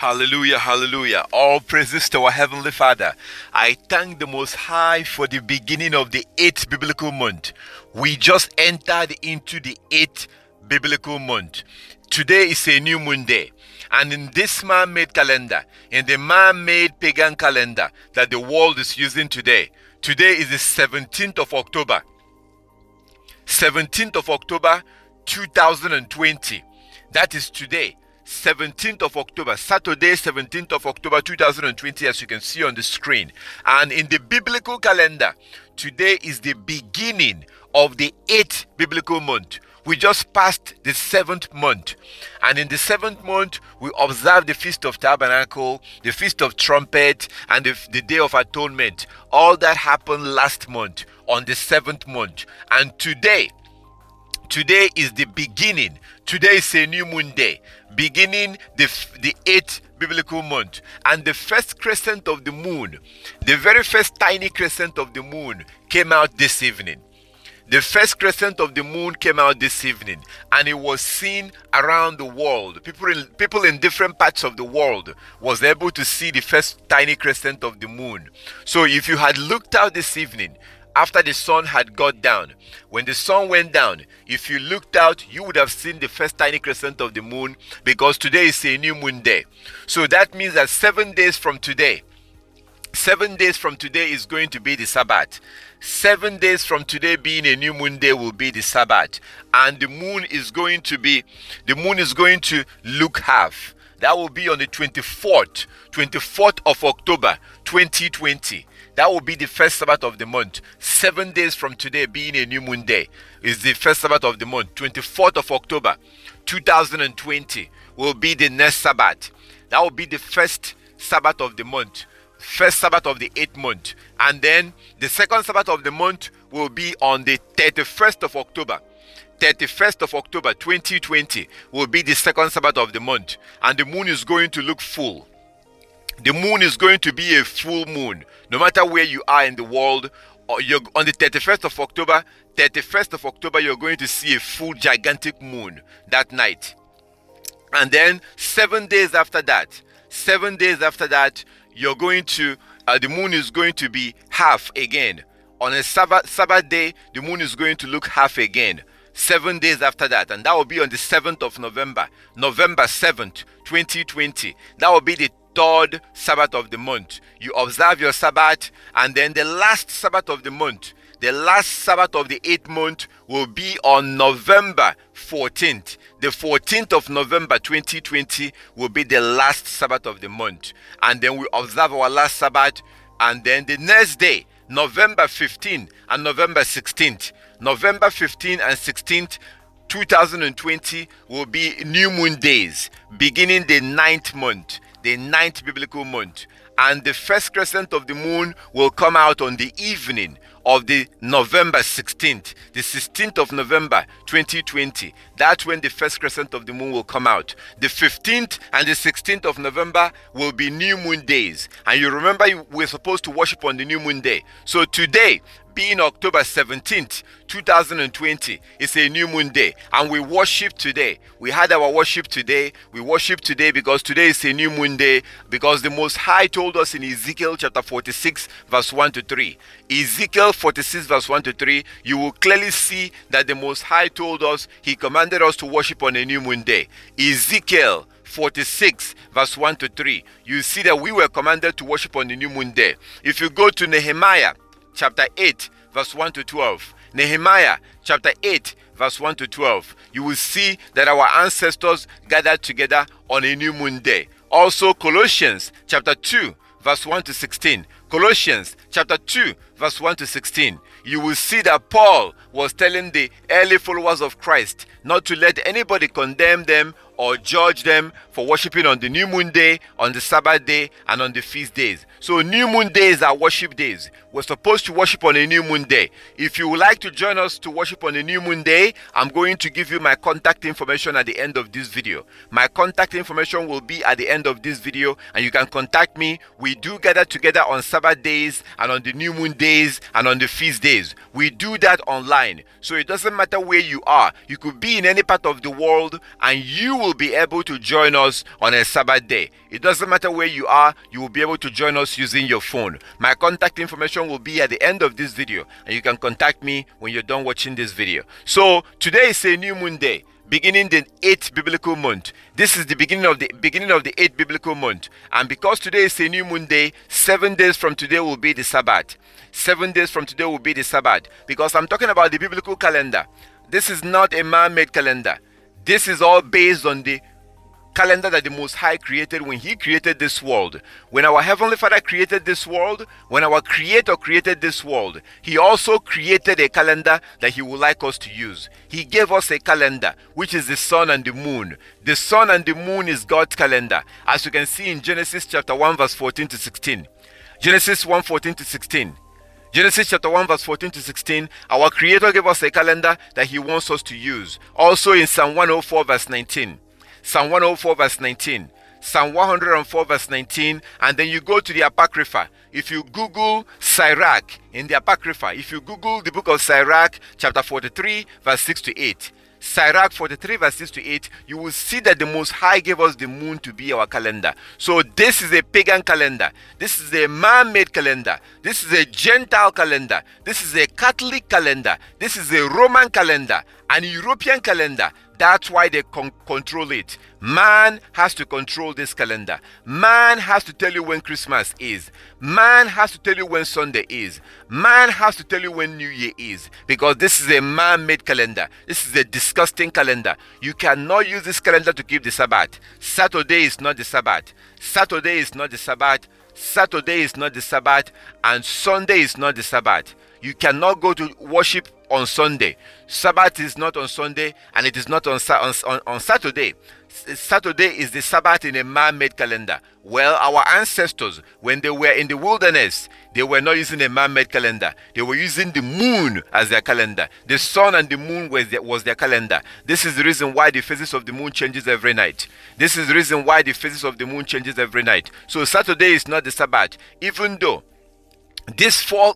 Hallelujah, hallelujah. All praises to our Heavenly Father. I thank the Most High for the beginning of the 8th biblical month. We just entered into the 8th biblical month. Today is a new moon day. And in this man-made calendar, in the man-made pagan calendar that the world is using today, today is the 17th of October. 17th of October 2020. That is today. 17th of October, Saturday, 17th of October 2020, as you can see on the screen. And in the biblical calendar, today is the beginning of the 8th biblical month. We just passed the 7th month. And in the 7th month, we observe the Feast of Tabernacle, the Feast of Trumpet, and the Day of Atonement. All that happened last month on the 7th month. And today is the beginning. Today is a new moon day, beginning the 8th biblical month. And the first crescent of the moon, the very first tiny crescent of the moon came out this evening. The first crescent of the moon came out this evening, and it was seen around the world. People in different parts of the world was able to see the first tiny crescent of the moon. So if you had looked out this evening, after the sun had got down, when the sun went down, if you looked out, you would have seen the first tiny crescent of the moon, because today is a new moon day. So that means that 7 days from today, 7 days from today is going to be the Sabbath. 7 days from today being a new moon day will be the Sabbath. And the moon is going to look half. That will be on the 24th of October 2020. That will be the first Sabbath of the month. 7 days from today being a new moon day is the first Sabbath of the month. 24th of October 2020 will be the next Sabbath. That will be the first Sabbath of the month. First Sabbath of the 8th month. And then the second Sabbath of the month will be on the 31st of October. 31st of October 2020 will be the second Sabbath of the month. And the moon is going to look full. The moon is going to be a full moon. No matter where you are in the world, or you're on the 31st of October, you're going to see a full gigantic moon that night. And then 7 days after that, you're going to, the moon is going to be half again. On a Sabbath day, the moon is going to look half again. 7 days after that, and that will be on the 7th of November, November 7th, 2020. That will be the third Sabbath of the month. You observe your Sabbath, and then the last Sabbath of the month, the last Sabbath of the 8th month will be on November 14th. The 14th of November 2020 will be the last Sabbath of the month. And then we observe our last Sabbath, and then the next day, November 15th and November 16th. November 15th and 16th, 2020 will be new moon days, beginning the 9th month, the 9th biblical month. And the first crescent of the moon will come out on the evening of the November 16th, the 16th of November 2020. That's when the first crescent of the moon will come out. The 15th and the 16th of November will be new moon days. And you remember we're supposed to worship on the new moon day. So today, being October 17th, 2020, is a new moon day, and we worship today. We had our worship today. We worship today because today is a new moon day, because the Most High told us in Ezekiel chapter 46 verse 1 to 3. Ezekiel 46 verse 1 to 3, you will clearly see that the Most High told us, He commanded us to worship on a new moon day. Ezekiel 46 verse 1 to 3, you see that we were commanded to worship on the new moon day. If you go to Nehemiah chapter 8 verse 1 to 12, Nehemiah chapter 8 verse 1 to 12, you will see that our ancestors gathered together on a new moon day. Also Colossians chapter 2 verse 1 to 16, Colossians chapter 2 verse 1 to 16, you will see that Paul was telling the early followers of Christ not to let anybody condemn them or judge them for worshiping on the new moon day, on the Sabbath day, and on the feast days. So new moon days are worship days. We're supposed to worship on a new moon day. If you would like to join us to worship on a new moon day, I'm going to give you my contact information at the end of this video. My contact information will be at the end of this video, and you can contact me. We do gather together on Sabbath days and on the new moon days and on the feast days. We do that online. So it doesn't matter where you are. You could be in any part of the world and you will be able to join us on a Sabbath day. It doesn't matter where you are, you will be able to join us using your phone. My contact information will be at the end of this video, and you can contact me when you're done watching this video. So today is a new moon day, beginning the 8th biblical month. This is the beginning of the 8th biblical month. And because today is a new moon day, 7 days from today will be the Sabbath. 7 days from today will be the Sabbath. Because I'm talking about the biblical calendar. This is not a man-made calendar. This is all based on the calendar that the Most High created when He created this world. When our Heavenly Father created this world, when our Creator created this world, He also created a calendar that He would like us to use. He gave us a calendar, which is the sun and the moon. The sun and the moon is God's calendar, as you can see in Genesis chapter 1 verse 14 to 16. Genesis 1, 14 to 16. Genesis chapter 1 verse 14 to 16, our Creator gave us a calendar that He wants us to use. Also in Psalm 104 verse 19. Psalm 104 verse 19, Psalm 104 verse 19, and then you go to the Apocrypha. If you Google Sirach in the Apocrypha, if you Google the book of Sirach, chapter 43 verse 6 to 8, Sirach 43 verse 6 to 8, you will see that the Most High gave us the moon to be our calendar. So this is a pagan calendar. This is a man-made calendar. This is a Gentile calendar. This is a Catholic calendar. This is a Roman calendar, an European calendar. That's why they control it. Man has to control this calendar. Man has to tell you when Christmas is. Man has to tell you when Sunday is. Man has to tell you when New Year is. Because this is a man-made calendar. This is a disgusting calendar. You cannot use this calendar to keep the Sabbath. Saturday is not the Sabbath. Saturday is not the Sabbath. Saturday is not the Sabbath. And Sunday is not the Sabbath. You cannot go to worship on Sunday. Sabbath is not on Sunday, and it is not on Saturday. Saturday is the Sabbath in a man-made calendar. Well, our ancestors, when they were in the wilderness, they were not using a man-made calendar. They were using the moon as their calendar. The sun and the moon was their calendar. This is the reason why the phases of the moon changes every night. This is the reason why the phases of the moon changes every night. So Saturday is not the Sabbath, even though these four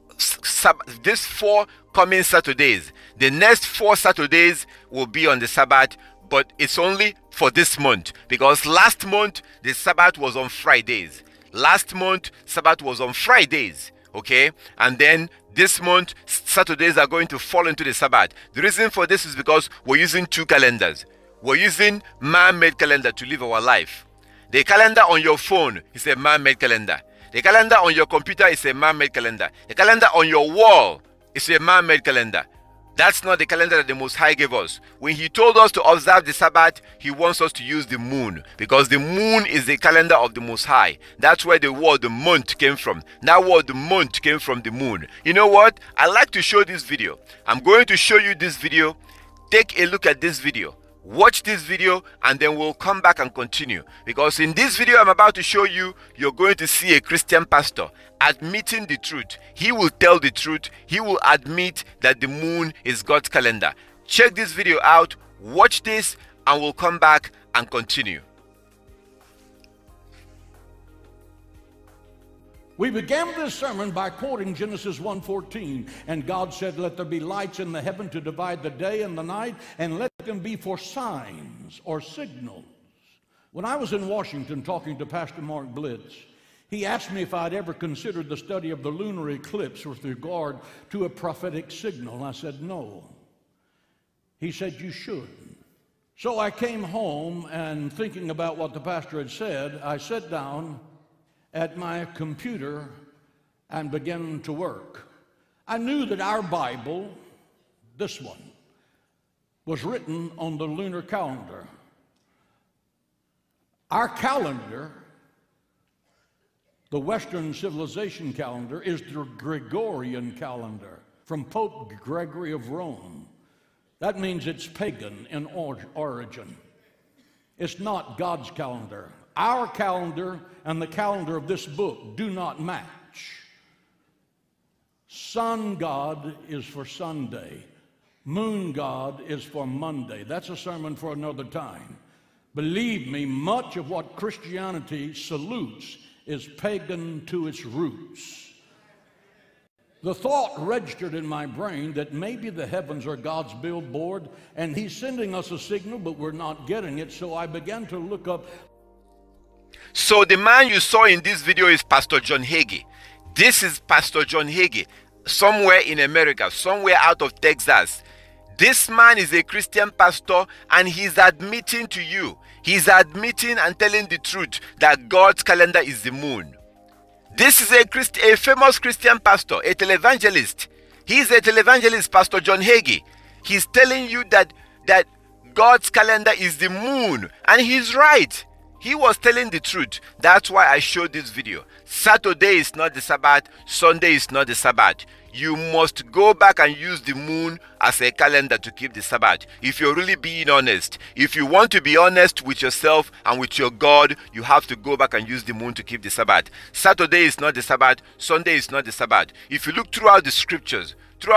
coming Saturdays, the next 4 Saturdays will be on the Sabbath, but it's only for this month, because last month the Sabbath was on Fridays. Last month Sabbath was on Fridays, okay? And then this month Saturdays are going to fall into the Sabbath. The reason for this is because we're using 2 calendars. We're using man-made calendar to live our life. The calendar on your phone is a man-made calendar. The calendar on your computer is a man-made calendar. The calendar on your wall is a man-made calendar. That's not the calendar that the Most High gave us. When He told us to observe the Sabbath, He wants us to use the moon, because the moon is the calendar of the Most High. That's where the word the month came from. That word the month came from the moon. You know what? I like to show this video. I'm going to show you this video. Take a look at this video. Watch this video, and then we'll come back and continue. Because in this video I'm about to show you, you're going to see a Christian pastor admitting the truth. He will tell the truth. He will admit that the moon is God's calendar. Check this video out, watch this, and we'll come back and continue. We began this sermon by quoting Genesis 1:14, and God said, "Let there be lights in the heaven to divide the day and the night, and let them be for signs or signals." When I was in Washington talking to Pastor Mark Blitz, he asked me if I'd ever considered the study of the lunar eclipse with regard to a prophetic signal, and I said no. He said, "You should." So I came home, and thinking about what the pastor had said, I sat down at my computer and began to work. I knew that our Bible, this one, was written on the lunar calendar. Our calendar, the Western civilization calendar, is the Gregorian calendar from Pope Gregory of Rome. That means it's pagan in origin. It's not God's calendar. Our calendar and the calendar of this book do not match. Sun God is for Sunday. Moon God is for Monday. That's a sermon for another time. Believe me, much of what Christianity salutes is pagan to its roots. The thought registered in my brain that maybe the heavens are God's billboard and he's sending us a signal, but we're not getting it. So I began to look up. So the man you saw in this video is Pastor John Hagee. This is Pastor John Hagee, somewhere in America, somewhere out of Texas. This man is a Christian pastor, and he's admitting to you, he's admitting and telling the truth that God's calendar is the moon. This is a famous Christian pastor, a televangelist. He's a televangelist, Pastor John Hagee. He's telling you that God's calendar is the moon, and he's right. He was telling the truth. That's why I showed this video. Saturday is not the Sabbath. Sunday is not the Sabbath. You must go back and use the moon as a calendar to keep the Sabbath. If you're really being honest, if you want to be honest with yourself and with your God, you have to go back and use the moon to keep the Sabbath. Saturday is not the Sabbath. Sunday is not the Sabbath. If you look throughout the scriptures,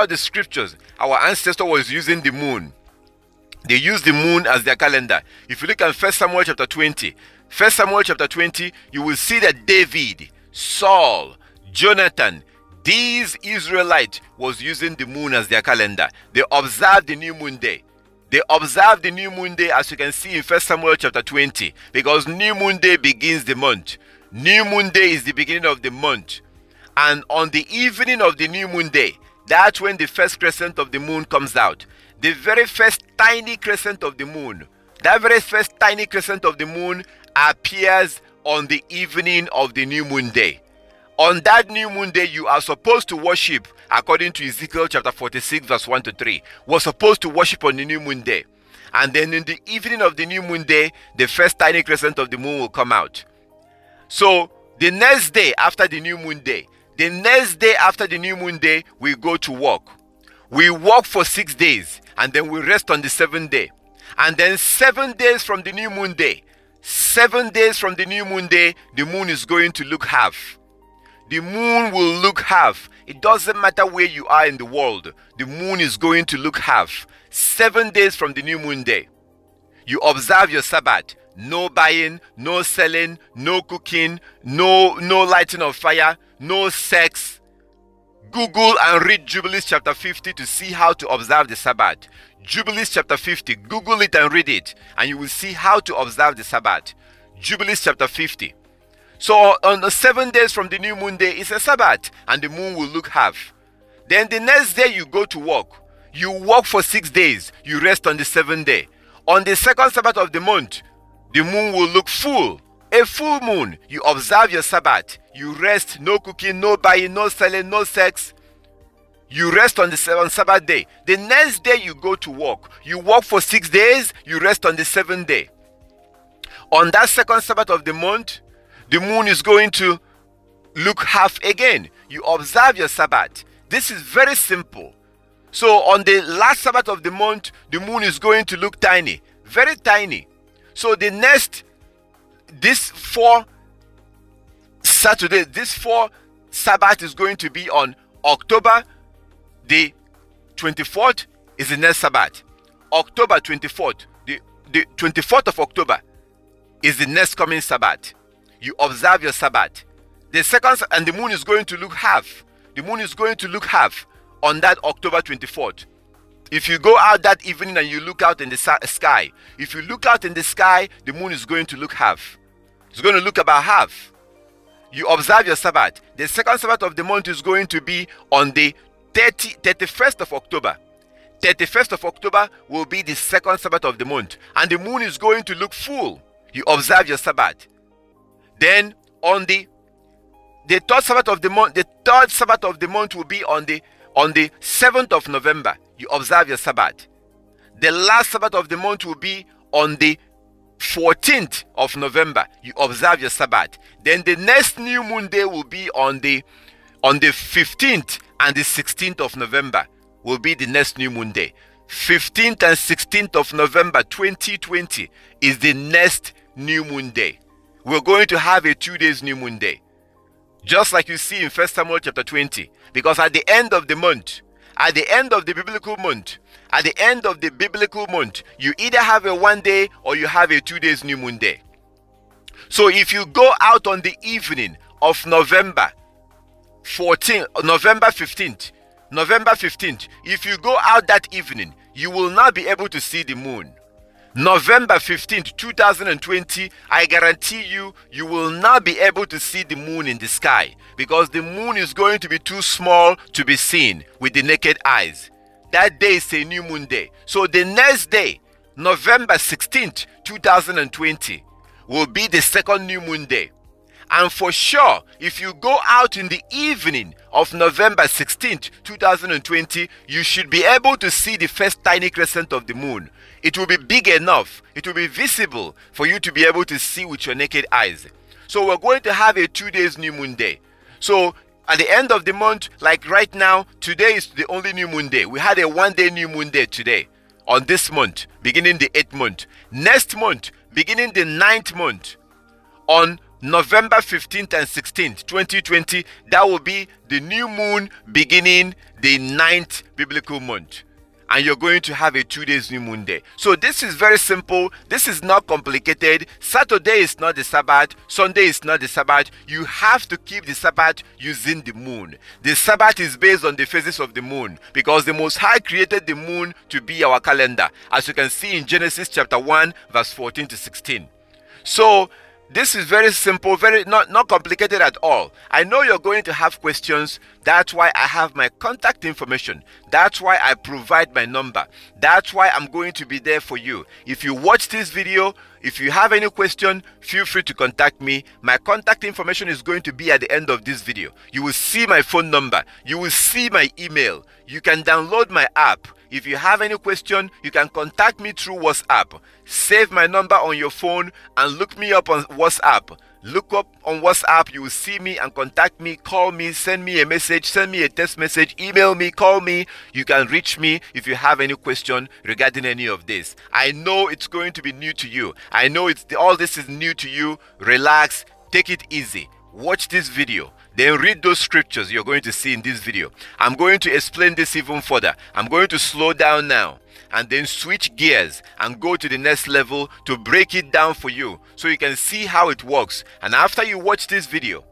our ancestor was using the moon. They used the moon as their calendar. If you look at 1 Samuel chapter 20, 1 Samuel chapter 20, you will see that David, Saul, Jonathan, these Israelites was using the moon as their calendar. They observed the new moon day. They observed the new moon day, as you can see in 1 Samuel chapter 20, because new moon day begins the month. New moon day is the beginning of the month. And on the evening of the new moon day, that's when the first crescent of the moon comes out. The very first tiny crescent of the moon, that very first tiny crescent of the moon appears on the evening of the new moon day. On that new moon day, you are supposed to worship, according to Ezekiel chapter 46, verse 1 to 3. We're supposed to worship on the new moon day. And then in the evening of the new moon day, the first tiny crescent of the moon will come out. So the next day after the new moon day, we go to work. We work for 6 days, and then we rest on the 7th day. And then 7 days from the new moon day, the moon is going to look half. The moon will look half. It doesn't matter where you are in the world. The moon is going to look half. 7 days from the new moon day. You observe your Sabbath. No buying, no selling, no cooking, no lighting of fire, no sex. Google and read Jubilees chapter 50 to see how to observe the Sabbath. Jubilees chapter 50. Google it and read it, and you will see how to observe the Sabbath. Jubilees chapter 50. So on the 7 days from the new moon day is a Sabbath, and the moon will look half. Then the next day you go to work. You work for 6 days. You rest on the 7th day. On the second Sabbath of the month, the moon will look full. A full moon. You observe your Sabbath. You rest. No cooking, no buying, no selling, no sex. You rest on the Sabbath day. The next day you go to work. You work for 6 days. You rest on the 7th day. On that second Sabbath of the month, the moon is going to look half again. You observe your Sabbath. This is very simple. So on the last Sabbath of the month, the moon is going to look tiny. Very tiny. So the next, this 4 Sabbath is going to be on October the 24th is the next Sabbath. October 24th, the 24th of October is the next coming Sabbath. You observe your Sabbath. The second, and the moon is going to look half. The moon is going to look half on that October 24th. If you go out that evening and you look out in the sky, if you look out in the sky, the moon is going to look half. It's going to look about half. You observe your Sabbath. The second Sabbath of the month is going to be on the 31st of October. 31st of October will be the second Sabbath of the month, and the moon is going to look full. You observe your Sabbath. Then on the third Sabbath of the month, will be on the 7th of November. You observe your Sabbath. The last Sabbath of the month will be on the 14th of November. You observe your Sabbath. Then the next new moon day will be on the 15th and the 16th of November will be the next new moon day. 15th and 16th of November 2020 is the next new moon day. we're going to have a 2 days new moon day. Just like you see in 1 Samuel chapter 20. Because at the end of the month, at the end of the biblical month, you either have a 1 day or you have a 2 days new moon day. So if you go out on the evening of November 15th, if you go out that evening, you will not be able to see the moon. November 15th, 2020, I guarantee you, you will not be able to see the moon in the sky because the moon is going to be too small to be seen with the naked eyes. That day is a new moon day. So the next day, November 16th, 2020, will be the second new moon day. And for sure, if you go out in the evening of November 16th, 2020, you should be able to see the first tiny crescent of the moon. It will be big enough, it will be visible for you to be able to see with your naked eyes. So we're going to have a 2 days new moon day. So at the end of the month, like right now, today is the only new moon day. We had a 1 day new moon day today on this month, beginning the 8th month. Next month, beginning the 9th month, on November 15th and 16th, 2020, that will be the new moon beginning the 9th biblical month. And you're going to have a 2 days new moon day. So this is very simple. This is not complicated. Saturday is not the Sabbath. Sunday is not the Sabbath. You have to keep the Sabbath using the moon. The Sabbath is based on the phases of the moon because the Most High created the moon to be our calendar, as you can see in Genesis chapter 1, verse 14 to 16. So this is very simple, very not complicated at all. I know you're going to have questions. That's why I have my contact information. That's why I provide my number. That's why I'm going to be there for you. If you watch this video, if you have any question, feel free to contact me. My contact information is going to be at the end of this video. You will see my phone number. You will see my email. You can download my app. If you have any question, you can contact me through WhatsApp. Save my number on your phone and look me up on WhatsApp. Look up on WhatsApp, you will see me and contact me, call me, send me a message, send me a text message, email me, call me. You can reach me if you have any question regarding any of this. I know it's going to be new to you. I know all this is new to you. Relax, take it easy. Watch this video. Then read those scriptures you're going to see in this video. I'm going to explain this even further. I'm going to slow down now and then switch gears and go to the next level to break it down for you so you can see how it works. And after you watch this video,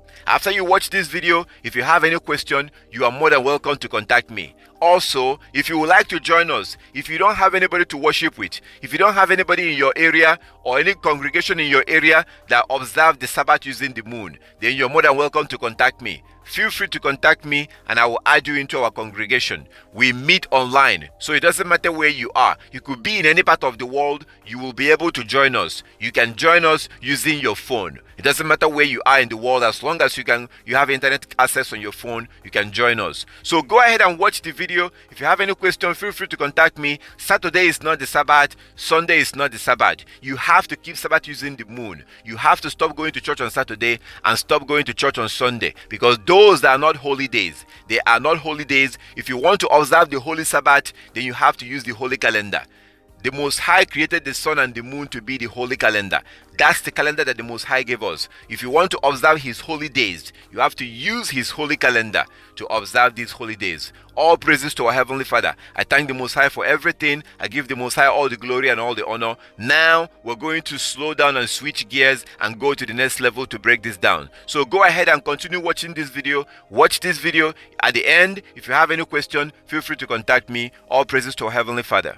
if you have any question, you are more than welcome to contact me. Also, if you would like to join us, if you don't have anybody to worship with, if you don't have anybody in your area or any congregation in your area that observe the Sabbath using the moon, then you're more than welcome to contact me. Feel free to contact me and I will add you into our congregation. We meet online, so it doesn't matter where you are. You could be in any part of the world, you will be able to join us. You can join us using your phone. It doesn't matter where you are in the world, as long as you have internet access on your phone, you can join us. So go ahead and watch the video. If you have any question, feel free to contact me. Saturday is not the Sabbath. Sunday is not the Sabbath. You have to keep Sabbath using the moon. You have to stop going to church on Saturday and stop going to church on Sunday, because those are not holy days. They are not holy days. If you want to observe the holy Sabbath, then you have to use the holy calendar. The Most High created the sun and the moon to be the holy calendar. That's the calendar that the Most High gave us. If you want to observe His holy days, you have to use His holy calendar to observe these holy days. All praises to our Heavenly Father. I thank the Most High for everything. I give the Most High all the glory and all the honor. Now, we're going to slow down and switch gears and go to the next level to break this down. So go ahead and continue watching this video. Watch this video. At the end, if you have any question, feel free to contact me. All praises to our Heavenly Father.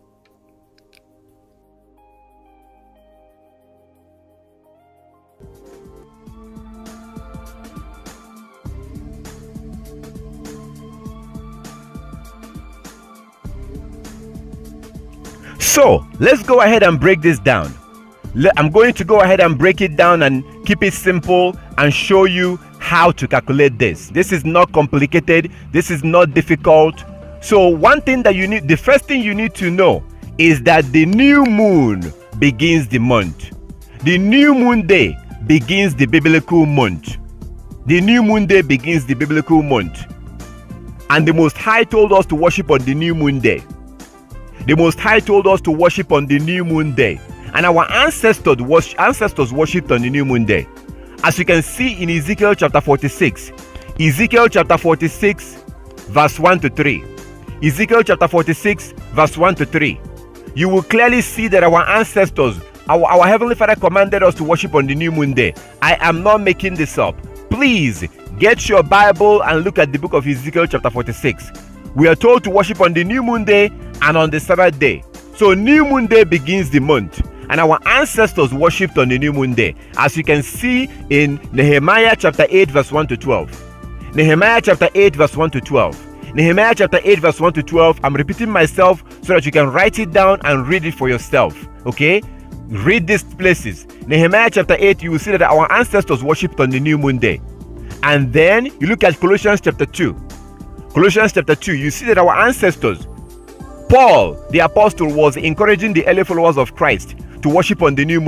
So let's go ahead and break this down. I'm going to go ahead and break it down and keep it simple and show you how to calculate this. This is not complicated. This is not difficult. So one thing that the first thing you need to know is that the new moon begins the month. The new moon day begins the biblical month. The new moon day begins the biblical month. And the Most High told us to worship on the new moon day. The Most High told us to worship on the new moon day. And our ancestors worshipped on the new moon day. As you can see in Ezekiel chapter 46, Ezekiel chapter 46, verse 1 to 3. Ezekiel chapter 46, verse 1 to 3. You will clearly see that our ancestors, our Heavenly Father commanded us to worship on the new moon day. I am not making this up. Please get your Bible and look at the book of Ezekiel chapter 46. We are told to worship on the new moon day and on the Sabbath day. So new moon day begins the month. And our ancestors worshipped on the new moon day, as you can see in Nehemiah chapter 8 verse 1 to 12. Nehemiah chapter 8 verse 1 to 12. Nehemiah chapter 8 verse 1 to 12. I'm repeating myself so that you can write it down and read it for yourself. Okay? Read these places. Nehemiah chapter 8, you will see that our ancestors worshipped on the new moon day. And then you look at Colossians chapter 2. Colossians chapter 2, you see that our ancestors, Paul the apostle, was encouraging the early followers of Christ to worship on the new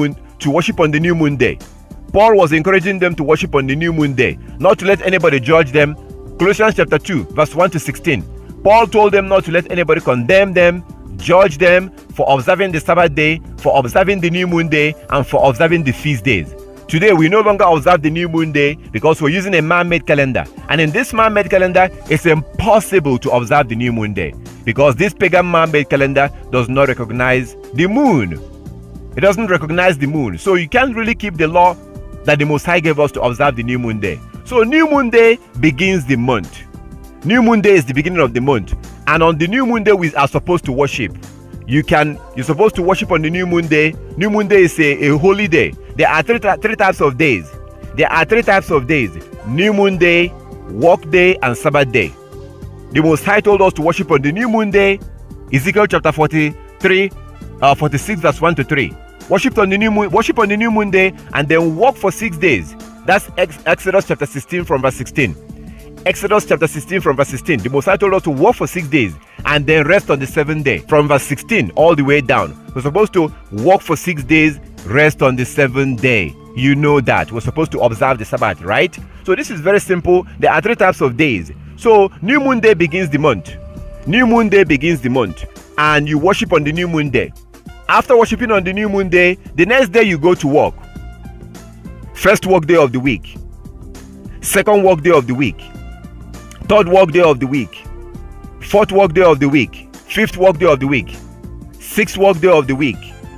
moon day. Paul was encouraging them to worship on the new moon day, not to let anybody judge them. Colossians chapter 2 verse 1 to 16. Paul told them not to let anybody condemn them, judge them for observing the Sabbath day, for observing the new moon day, and for observing the feast days. Today we no longer observe the new moon day because we're using a man-made calendar, and in this man-made calendar it's impossible to observe the new moon day because this pagan man-made calendar does not recognize the moon. It doesn't recognize the moon. So you can't really keep the law that the Most High gave us to observe the new moon day. So new moon day begins the month. New moon day is the beginning of the month. And on the new moon day we are supposed to worship. You're supposed to worship on the new moon day. New moon day is a holy day. There are three types of days. There are three types of days. New moon day, work day, and Sabbath day. The Most High told us to worship on the new moon day. Ezekiel chapter 46 verse 1 to 3. Worship on the new moon day and then work for 6 days. That's Exodus chapter 16 from verse 16. Exodus chapter 16 from verse 16. The Most High told us to work for 6 days and then rest on the 7th day. From verse 16 all the way down. We're supposed to work for 6 days, rest on the 7th day. You know that. We're supposed to observe the Sabbath, right? So this is very simple. There are three types of days. So new moon day begins the month. New moon day begins the month. And you worship on the new moon day. After worshiping on the new moon day, the next day you go to work. First work day of the week. Second work day of the week. Third work day of the week. Fourth work day of the week. Fifth work day of the week. Sixth work day of the week.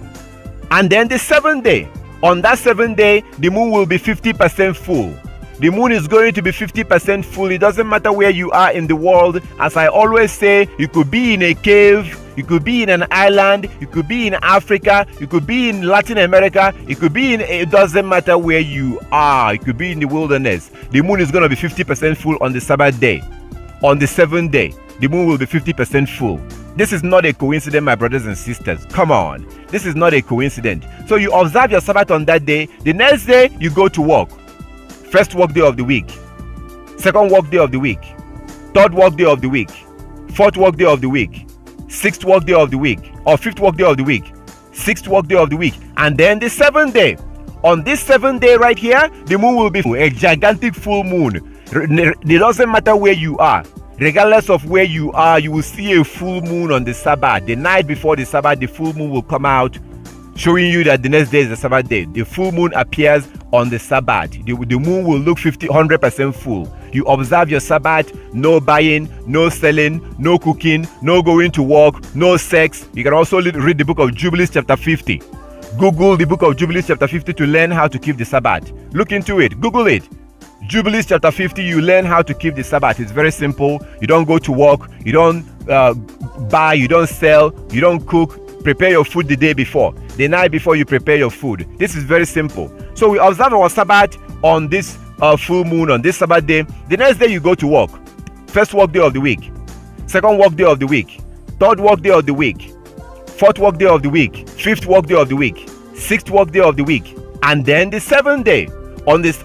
And then the 7th day. On that 7th day, the moon will be 50% full. The moon is going to be 50% full. It doesn't matter where you are in the world. As I always say, you could be in a cave, you could be in an island, you could be in Africa, you could be in Latin America, it doesn't matter where you are. You could be in the wilderness. The moon is going to be 50% full on the Sabbath day. On the 7th day, the moon will be 50% full. This is not a coincidence, my brothers and sisters. Come on. This is not a coincidence. So you observe your Sabbath on that day. The next day, you go to work. First work day of the week. Second work day of the week. Third work day of the week. Fourth work day of the week. Sixth work day of the week. Or fifth work day of the week. Sixth work day of the week. And then the 7th day. On this 7th day right here, the moon will be a gigantic full moon. It doesn't matter where you are. Regardless of where you are, you will see a full moon on the Sabbath. The night before the Sabbath, the full moon will come out, showing you that the next day is the Sabbath day. The full moon appears on the Sabbath. The moon will look 100% full. You observe your Sabbath, no buying, no selling, no cooking, no going to work, no sex. You can also read the book of Jubilees chapter 50. Google the book of Jubilees chapter 50 to learn how to keep the Sabbath. Look into it. Google it. Jubilees chapter 50, you learn how to keep the Sabbath. It's very simple. You don't go to work. You don't buy. You don't sell. You don't cook. Prepare your food the day before. The night before you prepare your food. This is very simple. So we observe our Sabbath on this full moon, on this Sabbath day. The next day you go to work. First work day of the week. Second work day of the week. Third work day of the week. Fourth work day of the week. Fifth work day of the week. Sixth work day of the week. And then the 7th day. On the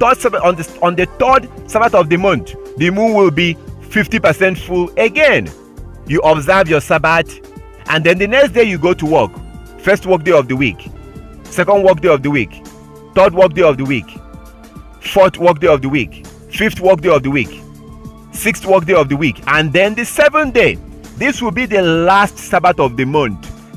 third Sabbath of the month, the moon will be 50% full again. You observe your Sabbath, and then the next day you go to work. First work day of the week, second work day of the week, third work day of the week, fourth work day of the week, fifth work day of the week, sixth work day of the week, and then the 7th day. This will be the last Sabbath of the month.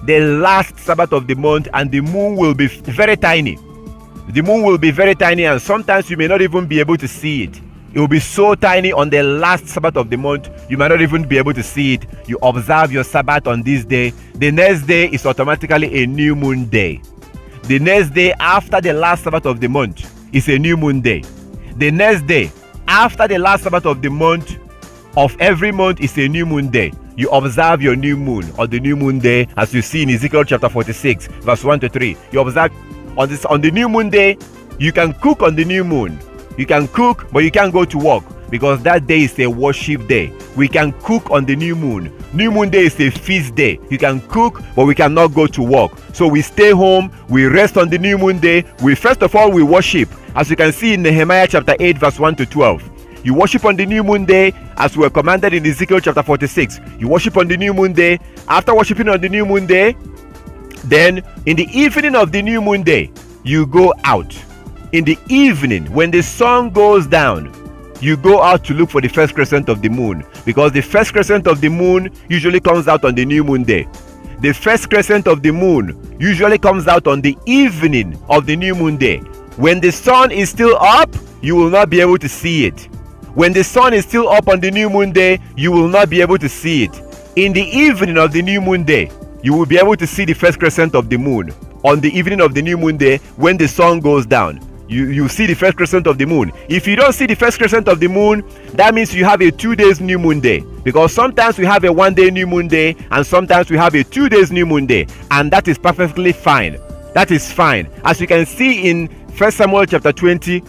the last Sabbath of the month, and the moon will be very tiny. The moon will be very tiny, and sometimes you may not even be able to see it. It will be so tiny on the last Sabbath of the month, you might not even be able to see it. You observe your Sabbath on this day. The next day is automatically a new moon day. The next day after the last Sabbath of the month is a new moon day. The next day after the last Sabbath of the month of every month is a new moon day. You observe your new moon or the new moon day, as you see in Ezekiel chapter 46, verse 1 to 3. You observe on the new moon day. You can cook on the new moon. You can cook, but you can't go to work because that day is a worship day. We can cook on the new moon. New moon day is a feast day. You can cook, but we cannot go to work. So we stay home, we rest on the new moon day. First of all, we worship. As you can see in Nehemiah chapter 8, verse 1 to 12. You worship on the new moon day as we were commanded in Ezekiel chapter 46. You worship on the new moon day. After worshiping on the new moon day, then in the evening of the new moon day, you go out. In the evening, when the sun goes down, you go out to look for the first crescent of the moon, because the first crescent of the moon usually comes out on the new moon day. The first crescent of the moon usually comes out on the evening of the new moon day. When the sun is still up, you will not be able to see it. When the sun is still up on the new moon day, you will not be able to see it. In the evening of the new moon day, you will be able to see the first crescent of the moon. On the evening of the new moon day, when the sun goes down, you see the first crescent of the moon. If you don't see the first crescent of the moon, that means you have a 2 days new moon day, because sometimes we have a 1 day new moon day and sometimes we have a 2 days new moon day, and that is perfectly fine. That is fine. As you can see in 1 Samuel chapter 20,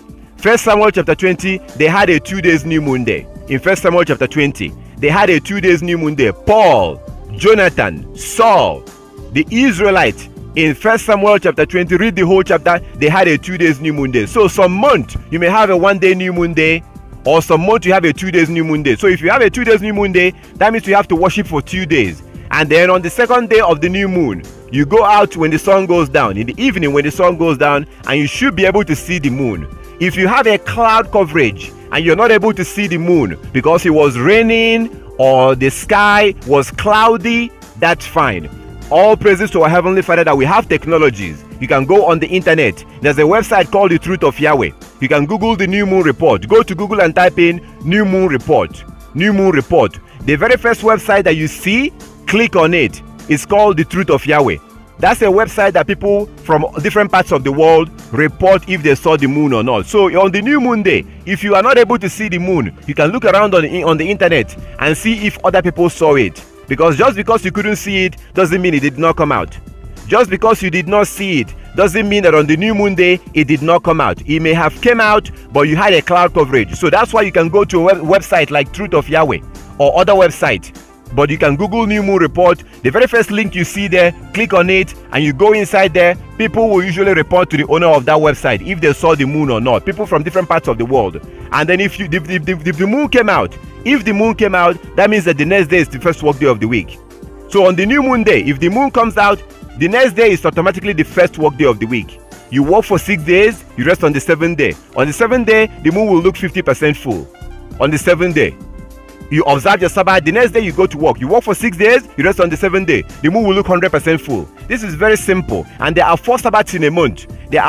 they had a 2 days new moon day. In 1 Samuel chapter 20, they had a 2 days new moon day. Paul, Jonathan, Saul, the Israelites, in 1 Samuel chapter 20, read the whole chapter, they had a 2 days new moon day. So some month you may have a 1 day new moon day, or some month you have a 2 days new moon day. So if you have a 2 days new moon day, that means you have to worship for 2 days. And then on the second day of the new moon, you go out when the sun goes down, in the evening when the sun goes down, and you should be able to see the moon. If you have a cloud coverage and you're not able to see the moon because it was raining or the sky was cloudy, that's fine. All praises to our Heavenly Father that we have technologies. You can go on the internet. There's a website called The Truth of Yahweh. You can Google the New Moon Report. Go to Google and type in New Moon Report. New Moon Report. The very first website that you see, click on it. It's called The Truth of Yahweh. That's a website that people from different parts of the world report if they saw the moon or not. So on the new moon day, if you are not able to see the moon, you can look around on the internet and see if other people saw it. Because just because you couldn't see it doesn't mean it did not come out. Just because you did not see it doesn't mean that on the new moon day it did not come out. It may have came out, but you had a cloud coverage. So that's why you can go to a website like Truth of Yahweh or other website. But you can Google New Moon Report. The very first link you see there, click on it and you go inside there. People will usually report to the owner of that website if they saw the moon or not. People from different parts of the world. And then if the moon came out, that means that the next day is the first work day of the week. So on the new moon day, if the moon comes out, the next day is automatically the first work day of the week. You work for 6 days, you rest on the 7th day. On the 7th day, the moon will look 50% full. On the 7th day, you observe your Sabbath. The next day you go to work. You work for 6 days, you rest on the 7th day. The moon will look 100% full. This is very simple. And there are 4 Sabbaths in a month.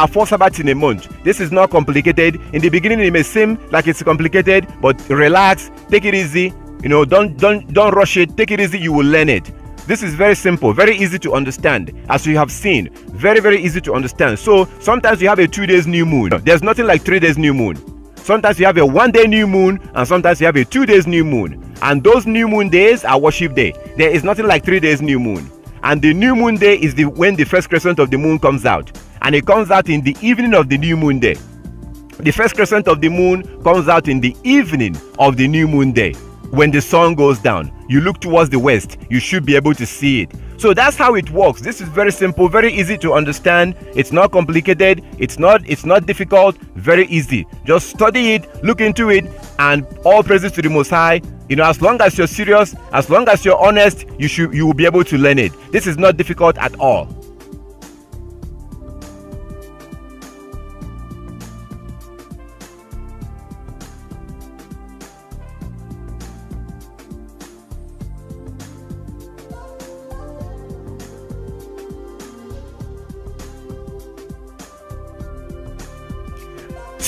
This is not complicated. In the beginning it may seem like it's complicated, but relax, take it easy. Don't rush it. Take it easy, you will learn it. This is very simple, very easy to understand. As you have seen, very, very easy to understand. So sometimes you have a 2 days new moon. There's nothing like 3 days new moon. Sometimes you have a 1 day new moon and sometimes you have a 2 days new moon. And those new moon days are worship day. There is nothing like 3 days new moon. And the new moon day is when the first crescent of the moon comes out. And it comes out in the evening of the new moon day. The first crescent of the moon comes out in the evening of the new moon day. When the sun goes down, you look towards the west, you should be able to see it. So that's how it works. This is very simple, very easy to understand. It's not complicated, it's not difficult, very easy. Just study it, look into it, and all praises to the Most High. As long as you're serious, as long as you're honest, you will be able to learn it. This is not difficult at all.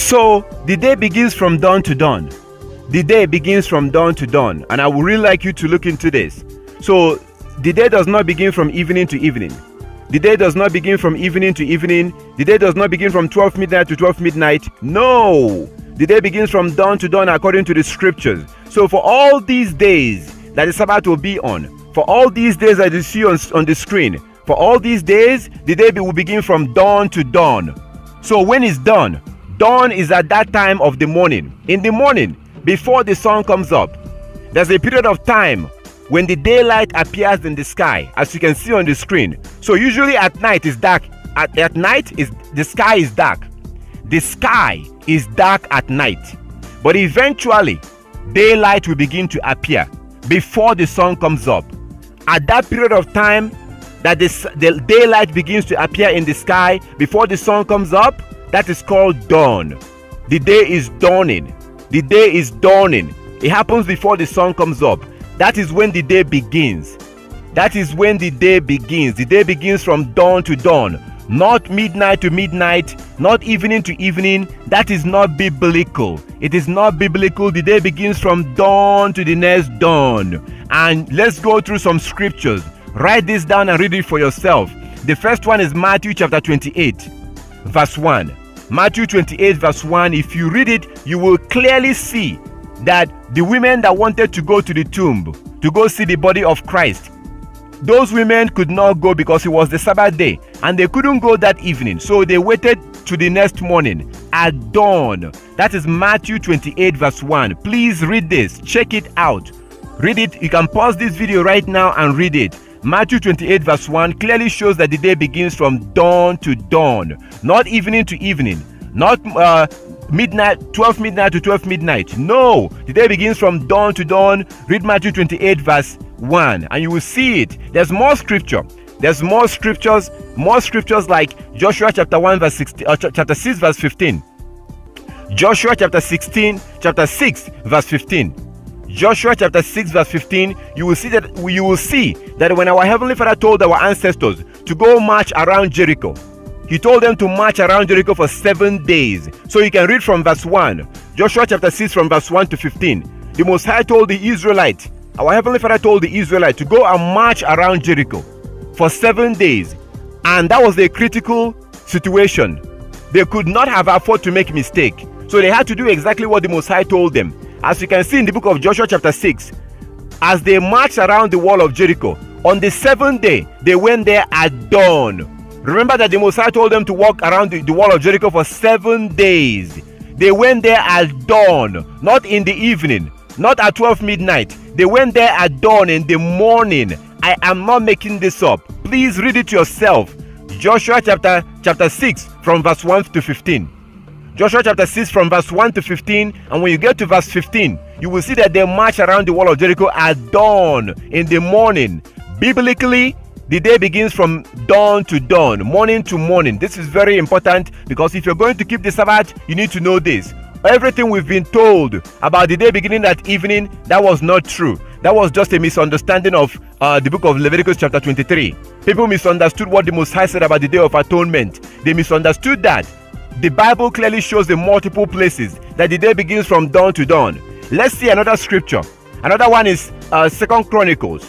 So the day begins from dawn to dawn. The day begins from dawn to dawn. And I would really like you to look into this. So the day does not begin from evening to evening. The day does not begin from evening to evening. The day does not begin from 12 midnight to 12 midnight. No! The day begins from dawn to dawn according to the scriptures. So for all these days that the Sabbath will be on, for all these days that you see on the screen, for all these days, the day will begin from dawn to dawn. So when it's dawn, dawn is at that time of the morning. In the morning, before the sun comes up, there's a period of time when the daylight appears in the sky, as you can see on the screen. So usually at night it's dark. At night the sky is dark. The sky is dark at night. But eventually, daylight will begin to appear before the sun comes up. At that period of time that the daylight begins to appear in the sky before the sun comes up, that is called dawn. The day is dawning. The day is dawning. It happens before the sun comes up. That is when the day begins. That is when the day begins. The day begins from dawn to dawn. Not midnight to midnight, not evening to evening. That is not biblical. It is not biblical. The day begins from dawn to the next dawn. And let's go through some scriptures. Write this down and read it for yourself. The first one is Matthew chapter 28, verse 1. Matthew 28, verse 1. If you read it, you will clearly see that the women that wanted to go to the tomb to go see the body of Christ, those women could not go because it was the Sabbath day and they couldn't go that evening. So they waited to the next morning at dawn. That is Matthew 28 verse 1. Please read this. Check it out. Read it. You can pause this video right now and read it. Matthew 28 verse 1 clearly shows that the day begins from dawn to dawn. Not evening to evening. Not midnight, 12 midnight to 12 midnight. No. The day begins from dawn to dawn. Read Matthew 28 verse 1 and you will see it. There's more scripture. There's more scriptures like Joshua chapter 1 verse 16, chapter 6 verse 15. Joshua chapter 6 verse 15. Joshua chapter 6 verse 15. You will see that when our Heavenly Father told our ancestors to go march around Jericho, He told them to march around Jericho for 7 days. So you can read from verse 1. Joshua chapter 6 from verse 1 to 15. The Most High told the Israelite, our Heavenly Father told the Israelite to go and march around Jericho for 7 days. And that was a critical situation. They could not have afforded to make mistake. So they had to do exactly what the Most High told them. As you can see in the book of Joshua chapter 6, as they marched around the wall of Jericho, on the 7th day, they went there at dawn. Remember that the Most High told them to walk around the wall of Jericho for 7 days. They went there at dawn, not in the evening, not at 12 midnight. They went there at dawn in the morning. I am not making this up. Please read it yourself. Joshua chapter 6 from verse 1 to 15. Joshua chapter 6 from verse 1 to 15. And when you get to verse 15, you will see that they march around the wall of Jericho at dawn in the morning. Biblically, the day begins from dawn to dawn, morning to morning. This is very important because if you're going to keep the Sabbath, you need to know this. Everything we've been told about the day beginning at evening, that was not true. That was just a misunderstanding of the book of Leviticus chapter 23. People misunderstood what the Most High said about the Day of Atonement. They misunderstood that. The Bible clearly shows in multiple places that the day begins from dawn to dawn. Let's see another scripture. Another one is 2 Chronicles.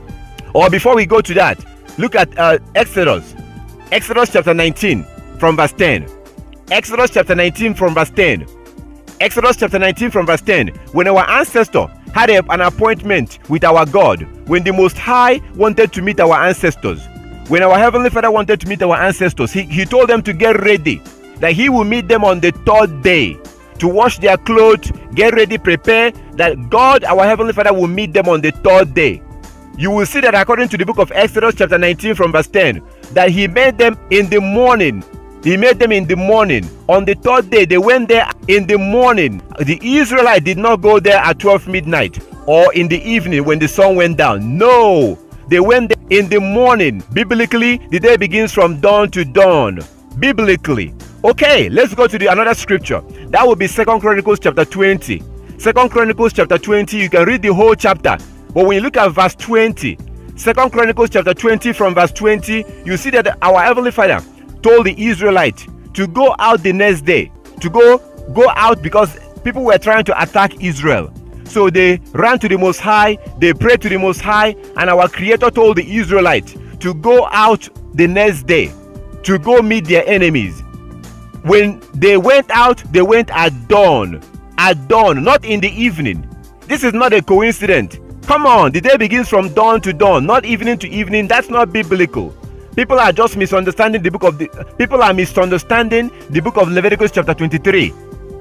Or before we go to that, look at Exodus. Exodus chapter 19 from verse 10. Exodus chapter 19 from verse 10. Exodus chapter 19 from verse 10. When our ancestor had an appointment with our God, when the Most High wanted to meet our ancestors, when our Heavenly Father wanted to meet our ancestors, he told them to get ready, that He will meet them on the 3rd day, to wash their clothes, get ready, prepare, that God, our Heavenly Father, will meet them on the 3rd day. You will see that according to the book of Exodus chapter 19 from verse 10, that He made them in the morning. He made them in the morning. On the 3rd day, they went there in the morning. The Israelites did not go there at 12 midnight or in the evening when the sun went down. No, they went there in the morning. Biblically, the day begins from dawn to dawn. Biblically. Okay, let's go to another scripture. That will be 2 Chronicles chapter 20. 2 Chronicles chapter 20, you can read the whole chapter. But when you look at verse 20, 2 Chronicles chapter 20 from verse 20, you see that our Heavenly Father told the Israelites to go out the next day, to go go out because people were trying to attack Israel. So they ran to the Most High, they prayed to the Most High, and our Creator told the Israelites to go out the next day to go meet their enemies. When they went out, they went at dawn, not in the evening. This is not a coincidence. Come on, the day begins from dawn to dawn, not evening to evening. That's not biblical. People are just misunderstanding the book of Leviticus chapter 23.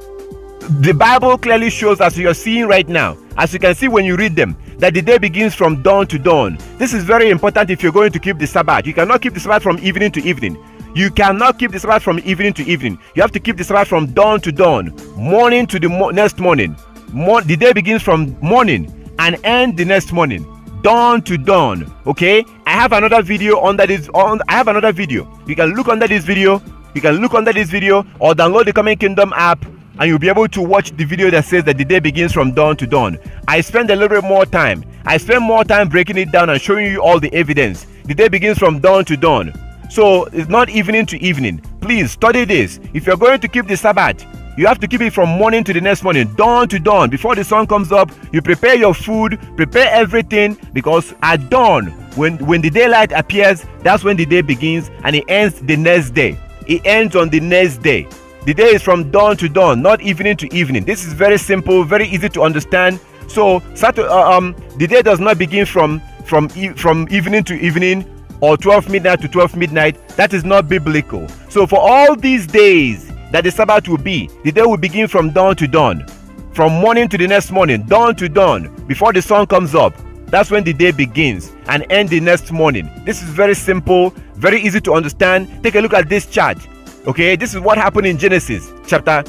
The Bible clearly shows, as you are seeing right now, as you can see when you read them, that the day begins from dawn to dawn. This is very important if you're going to keep the Sabbath. You cannot keep the Sabbath from evening to evening. You cannot keep the Sabbath from evening to evening. You have to keep the Sabbath from dawn to dawn, morning to the next morning. The day begins from morning and end the next morning, dawn to dawn. Okay, I have another video under this. I have another video. You can look under this video. You can look under this video or download the Coming Kingdom app, and you'll be able to watch the video that says that the day begins from dawn to dawn. I spend a little bit more time. I spend more time breaking it down and showing you all the evidence. The day begins from dawn to dawn. So it's not evening to evening. Please study this. If you're going to keep the Sabbath, you have to keep it from morning to the next morning, dawn to dawn. Before the sun comes up, you prepare your food, prepare everything, because at dawn, when the daylight appears, that's when the day begins, and it ends the next day. It ends on the next day. The day is from dawn to dawn, not evening to evening. This is very simple, very easy to understand. So the day does not begin from evening to evening or 12 midnight to 12 midnight. That is not biblical. So for all these days that the Sabbath will be, the day will begin from dawn to dawn, from morning to the next morning, dawn to dawn, before the sun comes up. That's when the day begins, and end the next morning. This is very simple, very easy to understand. Take a look at this chart. Okay, this is what happened in Genesis chapter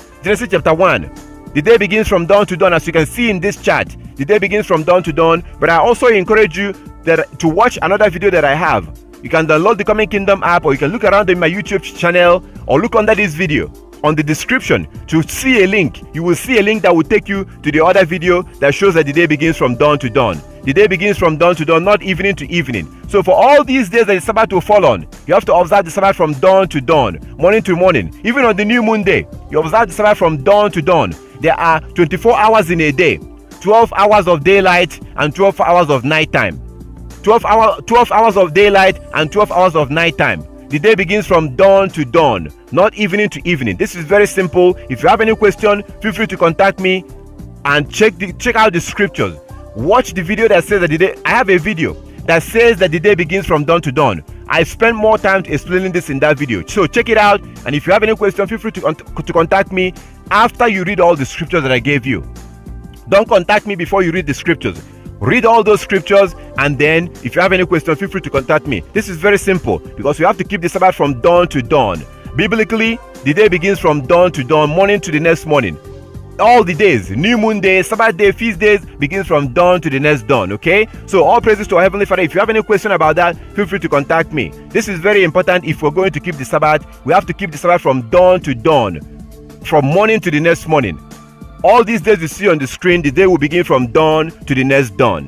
1. The day begins from dawn to dawn, as you can see in this chart. The day begins from dawn to dawn. But I also encourage you to watch another video that I have. You can download the Coming Kingdom app, or you can look around in my YouTube channel, or look under this video on the description to see a link. You will see a link that will take you to the other video that shows that the day begins from dawn to dawn. The day begins from dawn to dawn, not evening to evening. So for all these days that the Sabbath will fall on, you have to observe the Sabbath from dawn to dawn, morning to morning. Even on the new moon day, you observe the Sabbath from dawn to dawn. There are 24 hours in a day, 12 hours of daylight and 12 hours of nighttime. 12 hours of daylight and 12 hours of nighttime. The day begins from dawn to dawn, not evening to evening. This is very simple. If you have any question, feel free to contact me and check out the scriptures. Watch the video that says that the day. I have a video that says that the day begins from dawn to dawn. I spent more time explaining this in that video. So check it out. And if you have any question, feel free to contact me after you read all the scriptures that I gave you. Don't contact me before you read the scriptures. Read all those scriptures, and then if you have any question, feel free to contact me. This is very simple, because you have to keep the Sabbath from dawn to dawn. Biblically, the day begins from dawn to dawn, morning to the next morning. All the days, new moon day, Sabbath day, feast days, begins from dawn to the next dawn. Okay, so all praises to our Heavenly Father. If you have any question about that, feel free to contact me. This is very important. If we're going to keep the Sabbath, we have to keep the Sabbath from dawn to dawn, from morning to the next morning. All these days you see on the screen, the day will begin from dawn to the next dawn.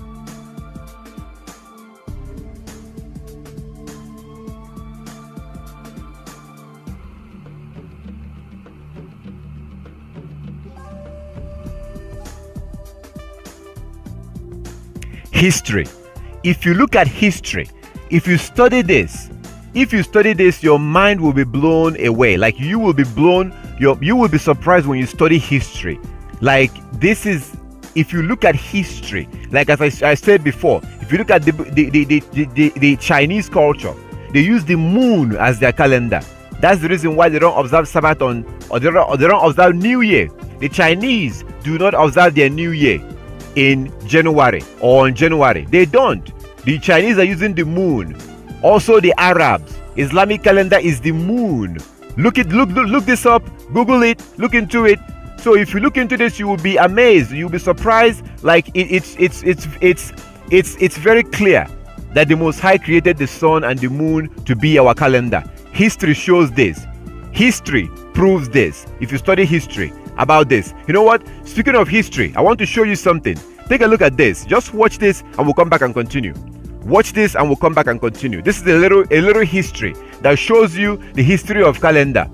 History. If you look at history, if you study this, your mind will be blown away. Like you will be blown. You will be surprised when you study history. Like this is, if you look at history, like as I said before, if you look at the Chinese culture, they use the moon as their calendar. That's the reason why they don't observe Sabbath or they don't observe New Year. The Chinese do not observe their New Year in January or in January. They don't. The Chinese are using the moon. Also the Arabs, Islamic calendar is the moon. Look this up, Google it, look into it. So if you look into this, you will be amazed, you'll be surprised. Like it's very clear that the Most High created the sun and the moon to be our calendar. History shows this. History proves this. If you study history about this, you know what? Speaking of history, I want to show you something. Take a look at this. Just watch this and we'll come back and continue. Watch this and we'll come back and continue. This is a little history that shows you the history of calendar.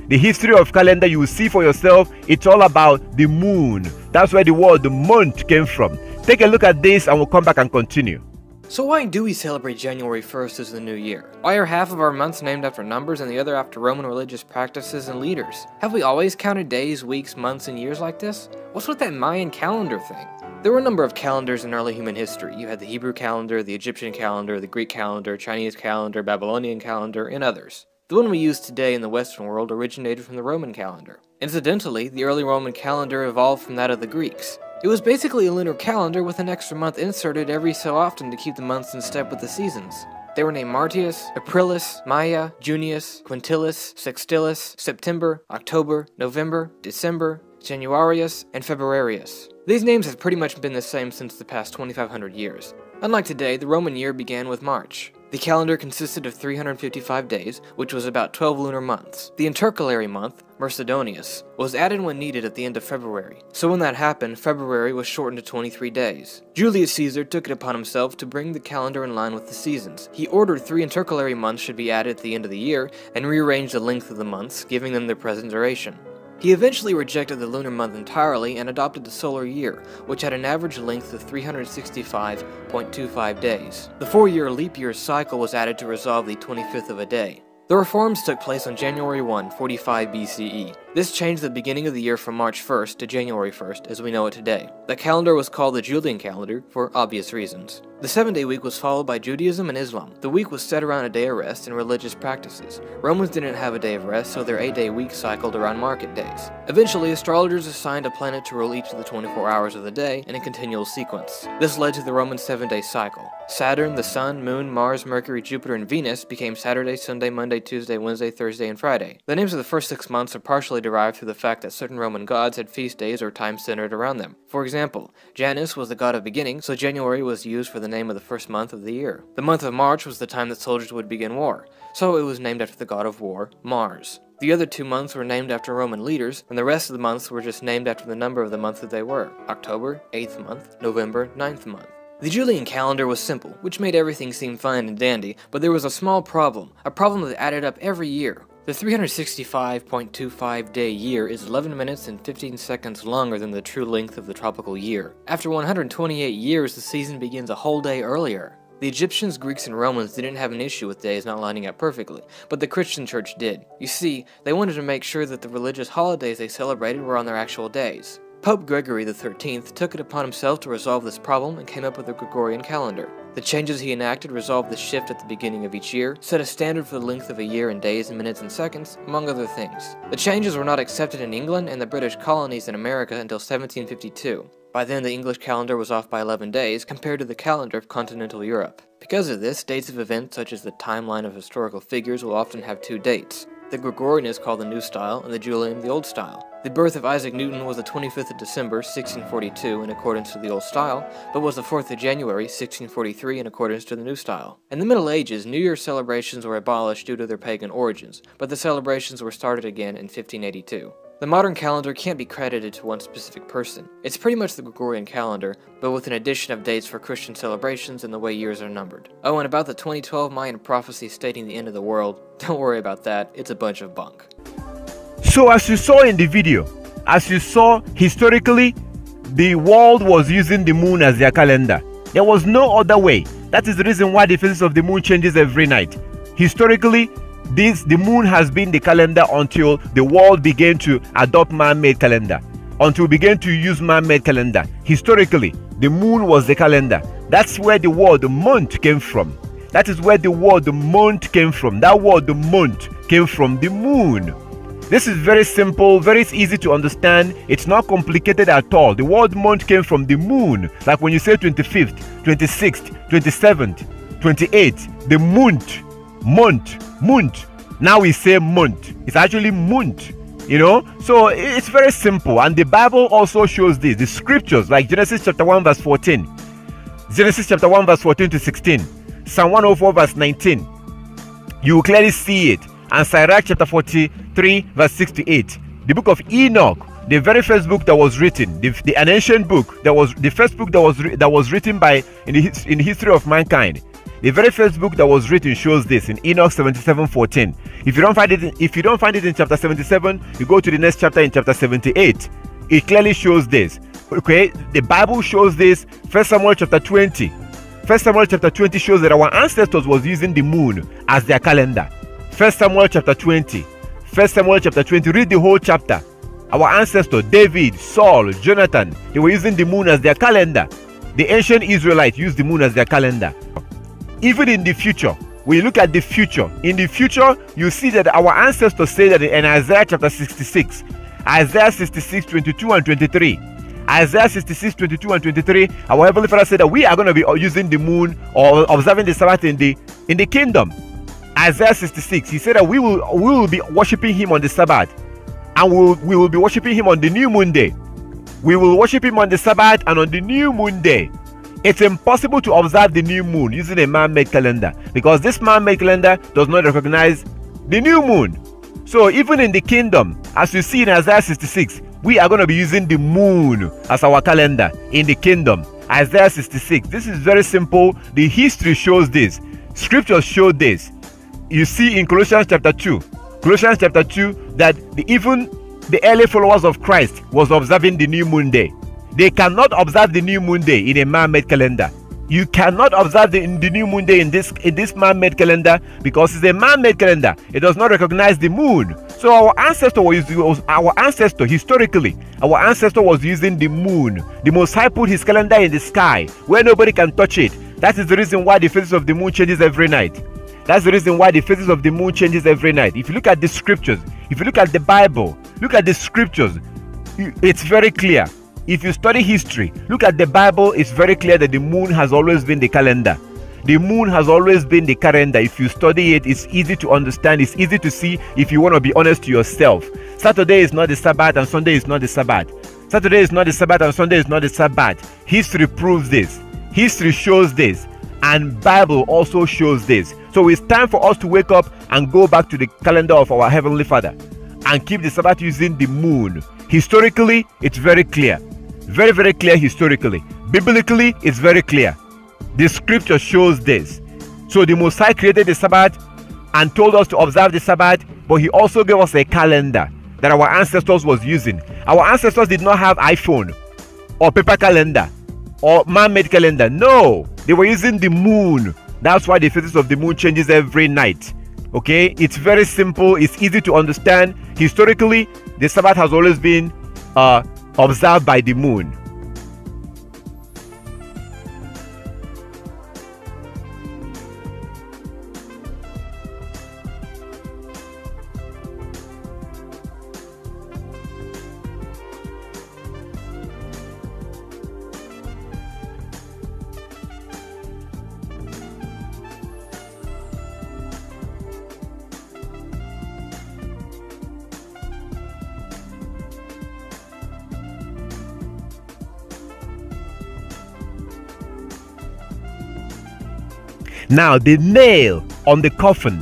the history of calendar, you will see for yourself, it's all about the moon. That's where the word the month came from. Take a look at this and we'll come back and continue. So why do we celebrate January 1st as the new year? Why are half of our months named after numbers and the other after Roman religious practices and leaders? Have we always counted days, weeks, months, and years like this? What's with that Mayan calendar thing? There were a number of calendars in early human history. You had the Hebrew calendar, the Egyptian calendar, the Greek calendar, Chinese calendar, Babylonian calendar, and others. The one we use today in the Western world originated from the Roman calendar. Incidentally, the early Roman calendar evolved from that of the Greeks. It was basically a lunar calendar with an extra month inserted every so often to keep the months in step with the seasons. They were named Martius, Aprilis, Maia, Junius, Quintilis, Sextilis, September, October, November, December, Januarius, and Februarius. These names have pretty much been the same since the past 2,500 years. Unlike today, the Roman year began with March. The calendar consisted of 355 days, which was about 12 lunar months. The intercalary month, Mercedonius, was added when needed at the end of February. So when that happened, February was shortened to 23 days. Julius Caesar took it upon himself to bring the calendar in line with the seasons. He ordered 3 intercalary months should be added at the end of the year, and rearranged the length of the months, giving them their present duration. He eventually rejected the lunar month entirely and adopted the solar year, which had an average length of 365.25 days. The 4-year leap year cycle was added to resolve the 25th of a day. The reforms took place on January 1, 45 BCE. This changed the beginning of the year from March 1st to January 1st as we know it today. The calendar was called the Julian calendar for obvious reasons. The 7-day week was followed by Judaism and Islam. The week was set around a day of rest and religious practices. Romans didn't have a day of rest, so their 8-day week cycled around market days. Eventually, astrologers assigned a planet to rule each of the 24 hours of the day in a continual sequence. This led to the Roman 7-day cycle. Saturn, the Sun, Moon, Mars, Mercury, Jupiter, and Venus became Saturday, Sunday, Monday, Tuesday, Wednesday, Thursday, and Friday. The names of the first 6 months are partially derived through the fact that certain Roman gods had feast days or times centered around them. For example, Janus was the god of beginning, so January was used for the name of the first month of the year. The month of March was the time that soldiers would begin war, so it was named after the god of war, Mars. The other 2 months were named after Roman leaders, and the rest of the months were just named after the number of the month that they were. October, 8th month, November, 9th month. The Julian calendar was simple, which made everything seem fine and dandy, but there was a small problem, a problem that added up every year. The 365.25 day year is 11 minutes and 15 seconds longer than the true length of the tropical year. After 128 years, the season begins a whole day earlier. The Egyptians, Greeks, and Romans didn't have an issue with days not lining up perfectly, but the Christian church did. You see, they wanted to make sure that the religious holidays they celebrated were on their actual days. Pope Gregory XIII took it upon himself to resolve this problem and came up with the Gregorian calendar. The changes he enacted resolved the shift at the beginning of each year, set a standard for the length of a year in days and minutes and seconds, among other things. The changes were not accepted in England and the British colonies in America until 1752. By then, the English calendar was off by 11 days compared to the calendar of continental Europe. Because of this, dates of events such as the timeline of historical figures will often have 2 dates. The Gregorian is called the New Style and the Julian the Old Style. The birth of Isaac Newton was the 25th of December, 1642 in accordance to the Old Style, but was the 4th of January, 1643 in accordance to the New Style. In the Middle Ages, New Year celebrations were abolished due to their pagan origins, but the celebrations were started again in 1582. The modern calendar can't be credited to one specific person. It's pretty much the Gregorian calendar, but with an addition of dates for Christian celebrations and the way years are numbered. Oh, and about the 2012 Mayan prophecy stating the end of the world, don't worry about that, it's a bunch of bunk. So as you saw in the video, as you saw historically, the world was using the moon as their calendar. There was no other way. That is the reason why the phases of the moon changes every night. Historically, the moon has been the calendar until the world began to adopt man-made calendar. Until we began to use man-made calendar. Historically, the moon was the calendar. That's where the word the month came from. That is where the word the month came from. That word the month came from the moon. This is very simple, very easy to understand. It's not complicated at all. The word month came from the moon. Like when you say 25th, 26th, 27th, 28th, the month. Now we say month. It's actually month, you know. So it's very simple, and the Bible also shows this. The scriptures like Genesis chapter 1 verse 14, Genesis chapter 1 verse 14 to 16, Psalm 104 verse 19, you will clearly see it. And Sirach chapter 43 verse 6 to 8. The book of Enoch, the very first book that was written, an ancient book that was the first book that was written by in the history of mankind. The very first book that was written shows this in Enoch 77:14. If you don't find it in chapter 77, you go to the next chapter in chapter 78. It clearly shows this. Okay, the Bible shows this. 1 Samuel chapter 20. 1 Samuel chapter 20 shows that our ancestors was using the moon as their calendar. 1 Samuel chapter 20. 1 Samuel chapter 20. Read the whole chapter. Our ancestors, David, Saul, Jonathan, they were using the moon as their calendar. The ancient Israelites used the moon as their calendar. Even in the future, when you look at the future, in the future, you see that our ancestors say that in Isaiah chapter 66, Isaiah 66, 22 and 23, Isaiah 66, 22 and 23, our Heavenly Father said that we are going to be using the moon or observing the Sabbath in the kingdom. Isaiah 66, he said that we will be worshiping him on the Sabbath, and we will be worshiping him on the new moon day. We will worship him on the Sabbath and on the new moon day. It's impossible to observe the new moon using a man-made calendar, because this man-made calendar does not recognize the new moon. So even in the kingdom, as you see in Isaiah 66, we are going to be using the moon as our calendar in the kingdom. Isaiah 66. This is very simple. The history shows this. Scriptures show this. You see in Colossians chapter 2. Colossians chapter 2 that even the early followers of Christ was observing the new moon day. They cannot observe the new moon day in a man-made calendar. You cannot observe the new moon day in this man-made calendar, because it's a man-made calendar. It does not recognize the moon. So our ancestor historically, our ancestor was using the moon. The Most High put his calendar in the sky where nobody can touch it. That is the reason why the phases of the moon changes every night. That's the reason why the phases of the moon changes every night. If you look at the scriptures, if you look at the Bible, look at the scriptures, it's very clear. If you study history, look at the Bible, it's very clear that the moon has always been the calendar. The moon has always been the calendar. If you study it, it's easy to understand. It's easy to see if you want to be honest to yourself. Saturday is not the Sabbath and Sunday is not the Sabbath. Saturday is not the Sabbath and Sunday is not the Sabbath. History proves this. History shows this. And Bible also shows this. So it's time for us to wake up and go back to the calendar of our Heavenly Father and keep the Sabbath using the moon. Historically, it's very clear. Very, very clear historically. Biblically, it's very clear. The scripture shows this. So the Most High created the Sabbath and told us to observe the Sabbath, but he also gave us a calendar that our ancestors was using. Our ancestors did not have iPhone or paper calendar or man-made calendar. No, they were using the moon. That's why the phases of the moon changes every night. Okay, it's very simple. It's easy to understand. Historically, the Sabbath has always been observed by the moon. Now, the nail on the coffin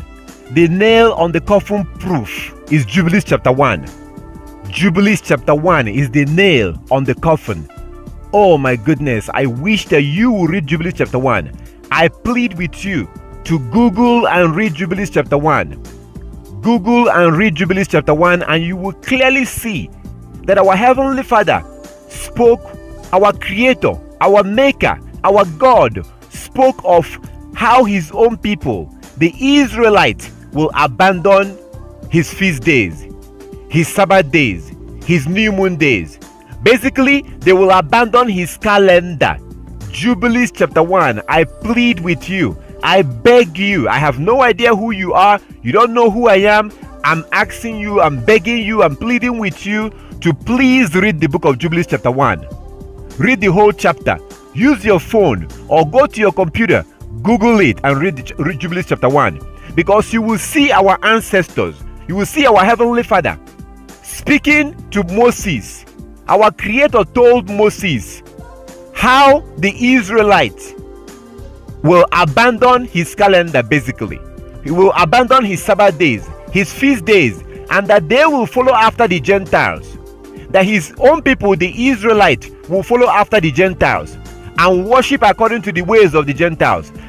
proof is Jubilees chapter 1. Jubilees chapter 1 is the nail on the coffin. Oh my goodness, I wish that you would read Jubilees chapter 1. I plead with you to Google and read Jubilees chapter 1. Google and read Jubilees chapter 1, and you will clearly see that our Heavenly Father spoke, our Creator, our Maker, our God spoke of how his own people, the Israelites, will abandon his feast days, his Sabbath days, his new moon days. Basically, they will abandon his calendar. Jubilees chapter 1, I plead with you, I beg you, I have no idea who you are, you don't know who I am, I'm asking you, I'm begging you, I'm pleading with you to please read the book of Jubilees chapter 1. Read the whole chapter. Use your phone or go to your computer, Google it and read Jubilees chapter 1, because you will see our ancestors, you will see our Heavenly Father speaking to Moses. Our Creator told Moses how the Israelites will abandon his calendar. Basically, he will abandon his Sabbath days, his feast days, and that they will follow after the Gentiles, that his own people, the Israelites, will follow after the Gentiles and worship according to the ways of the Gentiles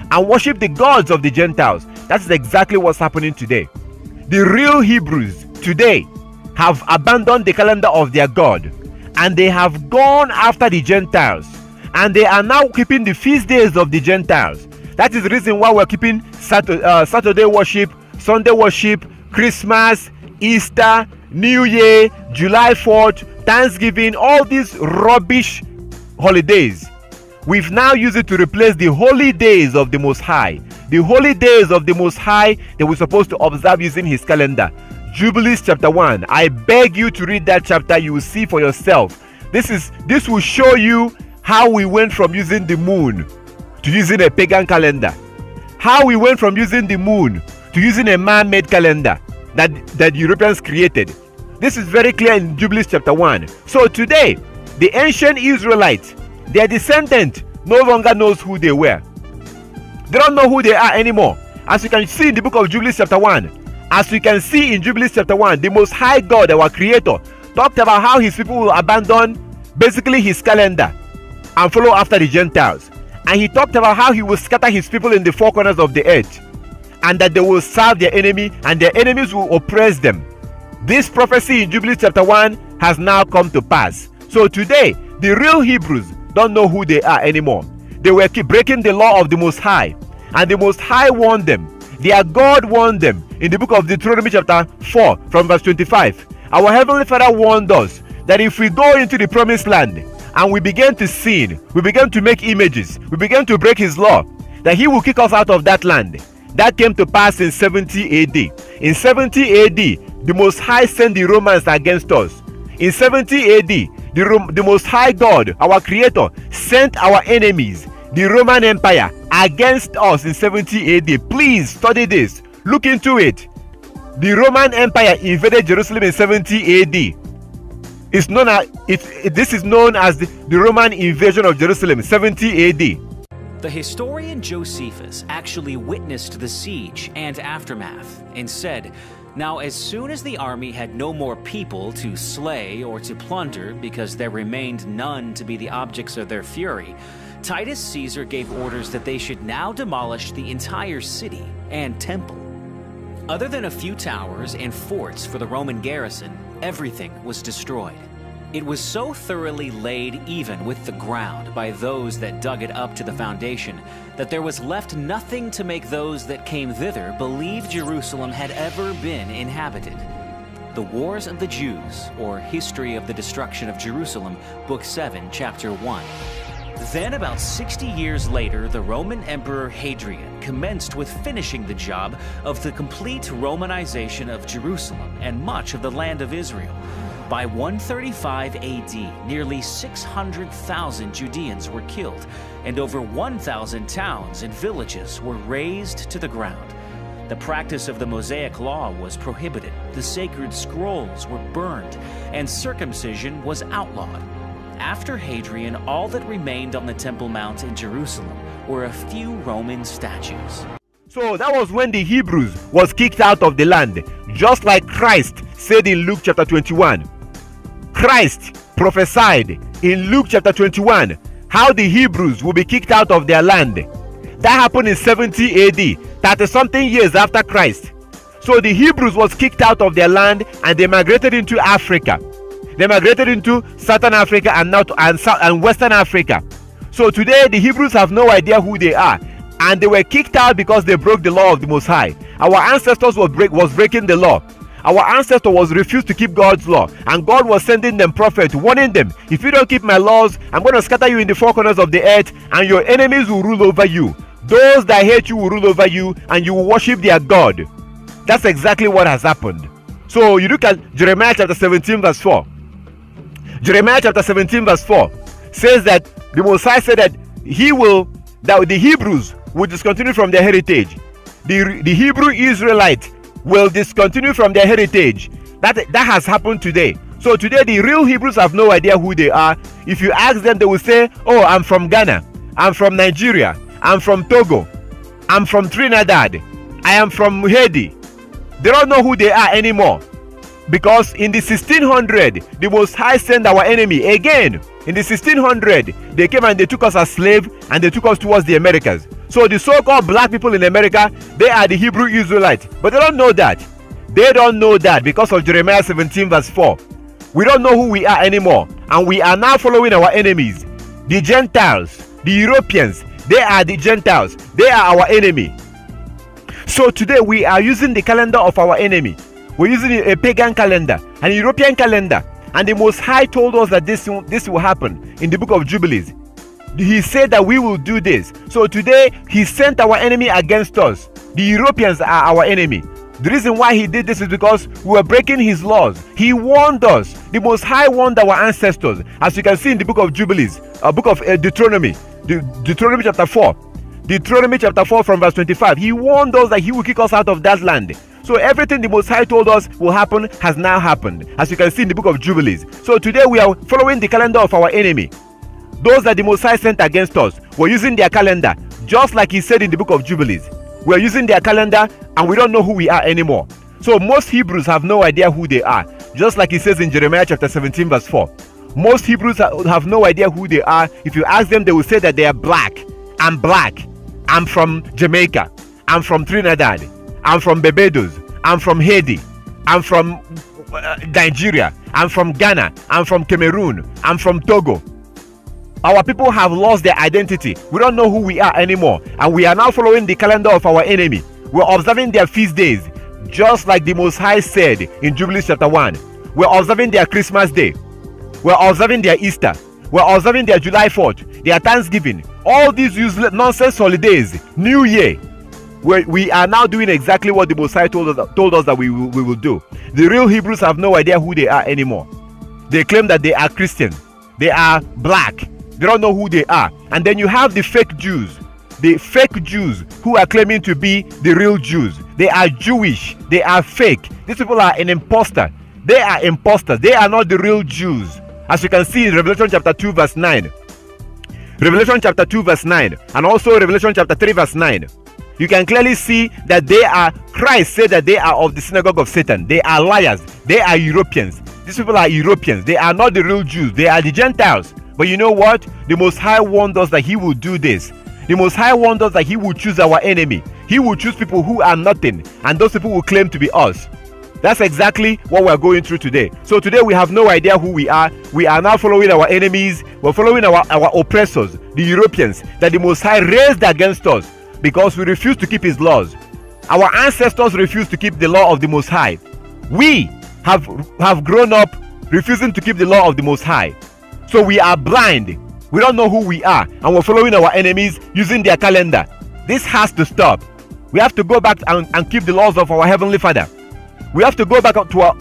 and worship the gods of the Gentiles. That's exactly what's happening today. The real Hebrews today have abandoned the calendar of their God, and they have gone after the Gentiles, and they are now keeping the feast days of the Gentiles. That is the reason why we're keeping Saturday worship, Sunday worship, Christmas, Easter, New Year, July 4th, Thanksgiving, all these rubbish holidays. We've now used it to replace the holy days of the Most High. The holy days of the Most High that we're supposed to observe using his calendar. Jubilees chapter 1. I beg you to read that chapter. You will see for yourself. This will show you how we went from using the moon to using a pagan calendar. How we went from using the moon to using a man-made calendar that Europeans created. This is very clear in Jubilees chapter 1. So today, the ancient Israelites, their descendant, no longer knows who they were. They don't know who they are anymore. As you can see in the book of Jubilees chapter 1, as you can see in Jubilees chapter 1, the Most High God, our Creator, talked about how his people will abandon basically his calendar and follow after the Gentiles. And he talked about how he will scatter his people in the four corners of the earth, and that they will serve their enemy and their enemies will oppress them. This prophecy in Jubilees chapter 1 has now come to pass. So today, the real Hebrews don't know who they are anymore. They were keep breaking the law of the Most High, and the Most High warned them. Their God warned them in the book of Deuteronomy chapter 4 from verse 25. Our Heavenly Father warned us that if we go into the promised land and we begin to sin, we begin to make images, we begin to break his law, that he will kick us out of that land. That came to pass in 70 AD. In 70 AD, the Most High sent the Romans against us. In 70 AD, the Most High God, our Creator, sent our enemies, the Roman Empire, against us in 70 AD. Please study this. Look into it. The Roman Empire invaded Jerusalem in 70 AD. This is known as the Roman invasion of Jerusalem, 70 AD. The historian Josephus actually witnessed the siege and aftermath and said, "Now as soon as the army had no more people to slay or to plunder, because there remained none to be the objects of their fury, Titus Caesar gave orders that they should now demolish the entire city and temple." Other than a few towers and forts for the Roman garrison, everything was destroyed. It was so thoroughly laid even with the ground by those that dug it up to the foundation that there was left nothing to make those that came thither believe Jerusalem had ever been inhabited. The Wars of the Jews, or History of the Destruction of Jerusalem, Book 7, Chapter 1. Then, about 60 years later, the Roman Emperor Hadrian commenced with finishing the job of the complete Romanization of Jerusalem and much of the land of Israel. By 135 AD, nearly 600,000 Judeans were killed, and over 1,000 towns and villages were razed to the ground. The practice of the Mosaic Law was prohibited, the sacred scrolls were burned, and circumcision was outlawed. After Hadrian, all that remained on the Temple Mount in Jerusalem were a few Roman statues. So that was when the Hebrews was kicked out of the land, just like Christ said in Luke chapter 21. Christ prophesied in Luke chapter 21 how the Hebrews will be kicked out of their land. That happened in 70 AD, 30-something years after Christ. So the Hebrews was kicked out of their land and they migrated into Africa. They migrated into Southern Africa and Western Africa. So today the Hebrews have no idea who they are, and they were kicked out because they broke the law of the Most High. Our ancestors was breaking the law. Our ancestor was refused to keep God's law, and God was sending them prophets, warning them, if you don't keep my laws, I'm going to scatter you in the four corners of the earth, and your enemies will rule over you. Those that hate you will rule over you, and you will worship their God. That's exactly what has happened. So you look at Jeremiah chapter 17 verse 4. Jeremiah chapter 17 verse 4 says that the Most High said that the Hebrews will discontinue from their heritage. The Hebrew Israelites will discontinue from their heritage. That has happened today. So today the real Hebrews have no idea who they are. If you ask them, they will say, oh, I'm from Ghana, I'm from Nigeria, I'm from Togo, I'm from Trinidad, I am from Haiti. They don't know who they are anymore. Because in the 1600, the Most High sent our enemy again. In the 1600, they came and they took us as slaves and they took us towards the Americas. So the so-called black people in America, they are the Hebrew Israelites. But they don't know that. They don't know that because of Jeremiah 17 verse 4. We don't know who we are anymore. And we are now following our enemies. The Gentiles, the Europeans, they are the Gentiles. They are our enemy. So today we are using the calendar of our enemy. We're using a pagan calendar, an European calendar. And the Most High told us that this will happen in the book of Jubilees. He said that we will do this. So today he sent our enemy against us. The Europeans are our enemy. The reason why he did this is because we were breaking his laws. He warned us. The Most High warned our ancestors. As you can see in the book of Jubilees, book of Deuteronomy, Deuteronomy chapter 4. Deuteronomy chapter 4 from verse 25. He warned us that he will kick us out of that land. So everything the Most High told us will happen has now happened. As you can see in the book of Jubilees. So today we are following the calendar of our enemy. Those that the Most High sent against us, we're using their calendar. Just like he said in the book of Jubilees. We're using their calendar and we don't know who we are anymore. So most Hebrews have no idea who they are. Just like he says in Jeremiah chapter 17 verse 4. Most Hebrews have no idea who they are. If you ask them, they will say that they are black. I'm black. I'm from Jamaica. I'm from Trinidad. I'm from Barbados. I'm from Haiti. I'm from Nigeria. I'm from Ghana. I'm from Cameroon. I'm from Togo. Our people have lost their identity. We don't know who we are anymore. And we are now following the calendar of our enemy. We're observing their feast days. Just like the Most High said in Jubilees chapter 1. We're observing their Christmas Day. We're observing their Easter. We're observing their July 4th. Their Thanksgiving. All these useless nonsense holidays. New Year. We are now doing exactly what the Most High told us that we will do. The real Hebrews have no idea who they are anymore. They claim that they are Christian. They are black. They don't know who they are. And then you have the fake Jews. The fake Jews who are claiming to be the real Jews. They are Jewish. They are fake. These people are an imposter. They are imposters. They are not the real Jews. As you can see in Revelation chapter 2 verse 9. Revelation chapter 2 verse 9. And also Revelation chapter 3 verse 9. You can clearly see that they are, Christ said that they are of the synagogue of Satan. They are liars. They are Europeans. These people are Europeans. They are not the real Jews. They are the Gentiles. But you know what? The Most High warned us that he will do this. The Most High warned us that he will choose our enemy. He will choose people who are nothing. And those people will claim to be us. That's exactly what we're going through today. So today we have no idea who we are. We are now following our enemies. We're following our oppressors, the Europeans, that the Most High raised against us. Because we refuse to keep his laws. Our ancestors refused to keep the law of the Most High. We have grown up refusing to keep the law of the Most High. So we are blind. We don't know who we are. And we're following our enemies using their calendar. This has to stop. We have to go back and keep the laws of our Heavenly Father. We have to go back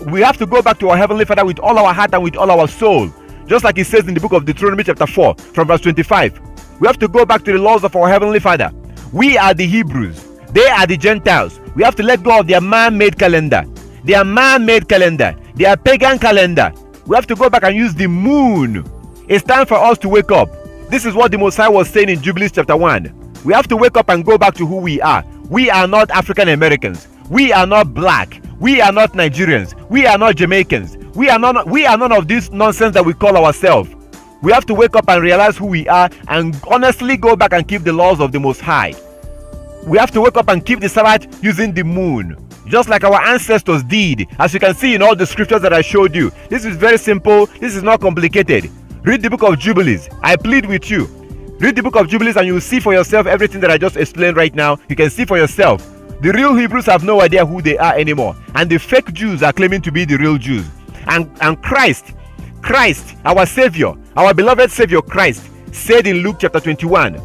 to our Heavenly Father with all our heart and with all our soul. Just like it says in the book of Deuteronomy chapter 4 from verse 25. We have to go back to the laws of our Heavenly Father. We are the Hebrews. They are the Gentiles. We have to let go of their man-made calendar. Their man-made calendar. Their pagan calendar. We have to go back and use the moon. It's time for us to wake up. This is what the Most High was saying in Jubilees chapter 1. We have to wake up and go back to who we are. We are not African Americans. We are not black. We are not Nigerians. We are not Jamaicans. We are none of this nonsense that we call ourselves. We have to wake up and realize who we are and honestly go back and keep the laws of the Most High. We have to wake up and keep the Sabbath using the moon, just like our ancestors did, as you can see in all the scriptures that I showed you. This is very simple. This is not complicated. Read the book of Jubilees. I plead with you. Read the book of Jubilees and you will see for yourself everything that I just explained right now. You can see for yourself. The real Hebrews have no idea who they are anymore. And the fake Jews are claiming to be the real Jews. And Christ, our Savior, our beloved Savior Christ, said in Luke chapter 21,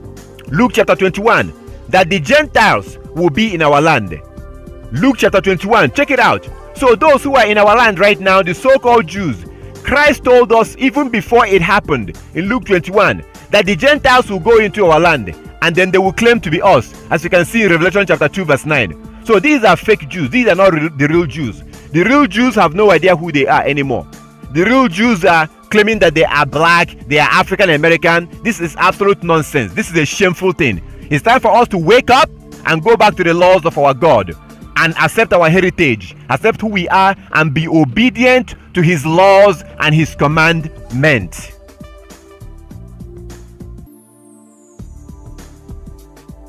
that the Gentiles will be in our land. Luke chapter 21, check it out. So those who are in our land right now, the so-called Jews, Christ told us even before it happened in Luke 21 that the Gentiles will go into our land and then they will claim to be us, as you can see in Revelation chapter 2 verse 9. So these are fake Jews. These are not the real Jews. The real Jews have no idea who they are anymore. The real Jews are claiming that they are black, they are African American. This is absolute nonsense. This is a shameful thing. It's time for us to wake up and go back to the laws of our God and accept our heritage, accept who we are, and be obedient to his laws and his commandments.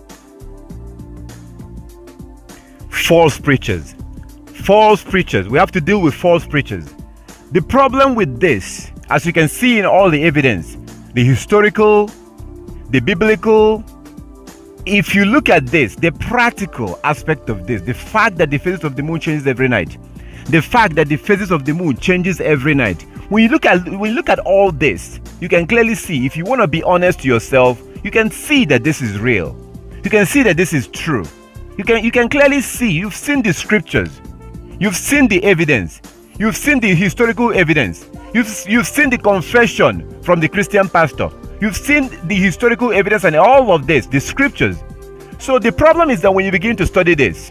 false preachers. False preachers. We have to deal with false preachers. The problem with this, as you can see in all the evidence, the historical, the biblical, if you look at this, the practical aspect of this, the fact that the phases of the moon changes every night, the fact that the phases of the moon changes every night, when you look at all this, you can clearly see, if you want to be honest to yourself, you can see that this is real. You can see that this is true. You can clearly see, you've seen the scriptures, you've seen the evidence, you've seen the historical evidence, you've seen the confession from the Christian pastor, you've seen the historical evidence and all of this, the scriptures. So the problem is that when you begin to study this,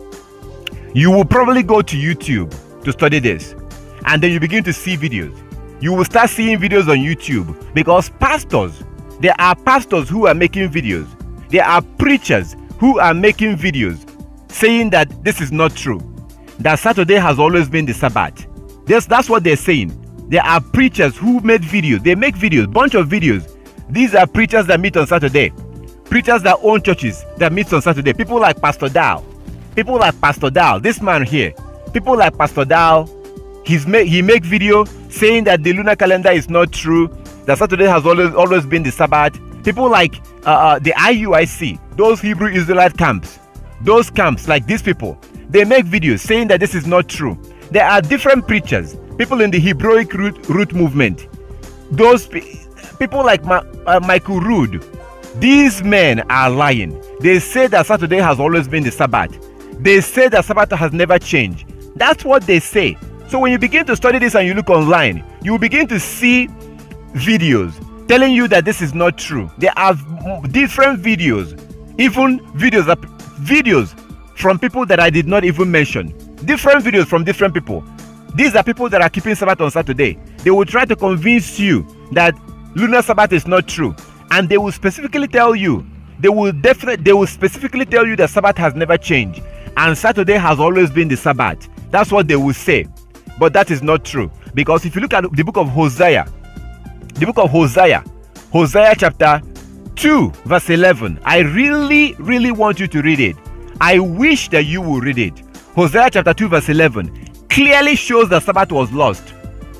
you will probably go to YouTube to study this, and then you begin to see videos. You will start seeing videos on YouTube because pastors, there are pastors who are making videos. There are preachers who are making videos saying that this is not true, that Saturday has always been the Sabbath. That's what they're saying. There are preachers who made videos. They make videos, bunch of videos. These are preachers that meet on Saturday. Preachers that own churches that meet on Saturday. People like Pastor Dow. People like Pastor Dow, this man here. People like Pastor Dow, he make video saying that the lunar calendar is not true, that Saturday has always been the Sabbath. People like the IUIC, those Hebrew Israelite camps, those camps like these people, they make videos saying that this is not true. There are different preachers, people in the Hebraic root movement, those people like Michael Rood. These men are lying. They say that Saturday has always been the Sabbath. They say that Sabbath has never changed. That's what they say. So when you begin to study this and you look online, you will begin to see videos telling you that this is not true. There are different videos, even videos from people that I did not even mention. Different videos from different people. These are people that are keeping Sabbath on Saturday. They will try to convince you that lunar Sabbath is not true, and they will specifically tell you, they will specifically tell you that Sabbath has never changed and Saturday has always been the Sabbath. That's what they will say. But that is not true, because if you look at the book of Hosea, Hosea chapter 2 verse 11, I really want you to read it. I wish that you will read it. Hosea chapter 2 verse 11 clearly shows that Sabbath was lost.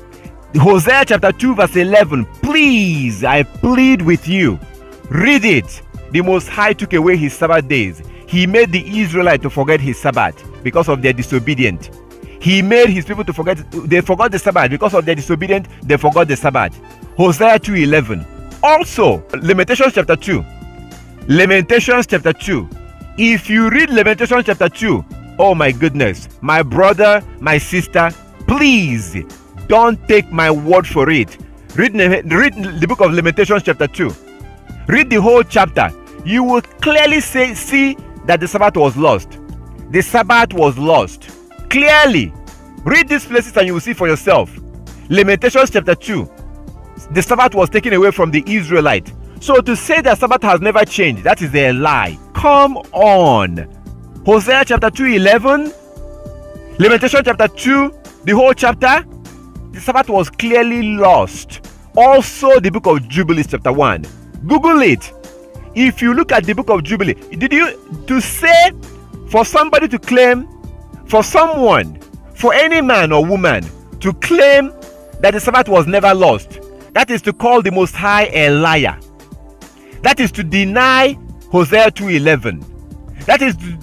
Hosea chapter 2 verse 11, please, I plead with you, read it. The Most High took away his Sabbath days. He made the Israelites to forget his Sabbath because of their disobedience. He made his people to forget. They forgot the Sabbath because of their disobedience. They forgot the Sabbath. Hosea 2:11. Also, Lamentations chapter 2. Lamentations chapter 2. If you read Lamentations chapter 2, oh my goodness, my brother, my sister, please don't take my word for it. Read the book of Lamentations chapter 2. Read the whole chapter. You will clearly see that the Sabbath was lost. The Sabbath was lost. Clearly. Read these places and you will see for yourself. Lamentations chapter 2. The Sabbath was taken away from the Israelite. So to say that Sabbath has never changed, that is a lie. Come on. Hosea chapter 2:11. Lamentations chapter 2. The whole chapter. The Sabbath was clearly lost. Also the book of Jubilees chapter 1. Google it. If you look at the book of Jubilee, to say for somebody to claim, for someone, for any man or woman to claim that the Sabbath was never lost, that is to call the Most High a liar. That is to deny Hosea 2:11. That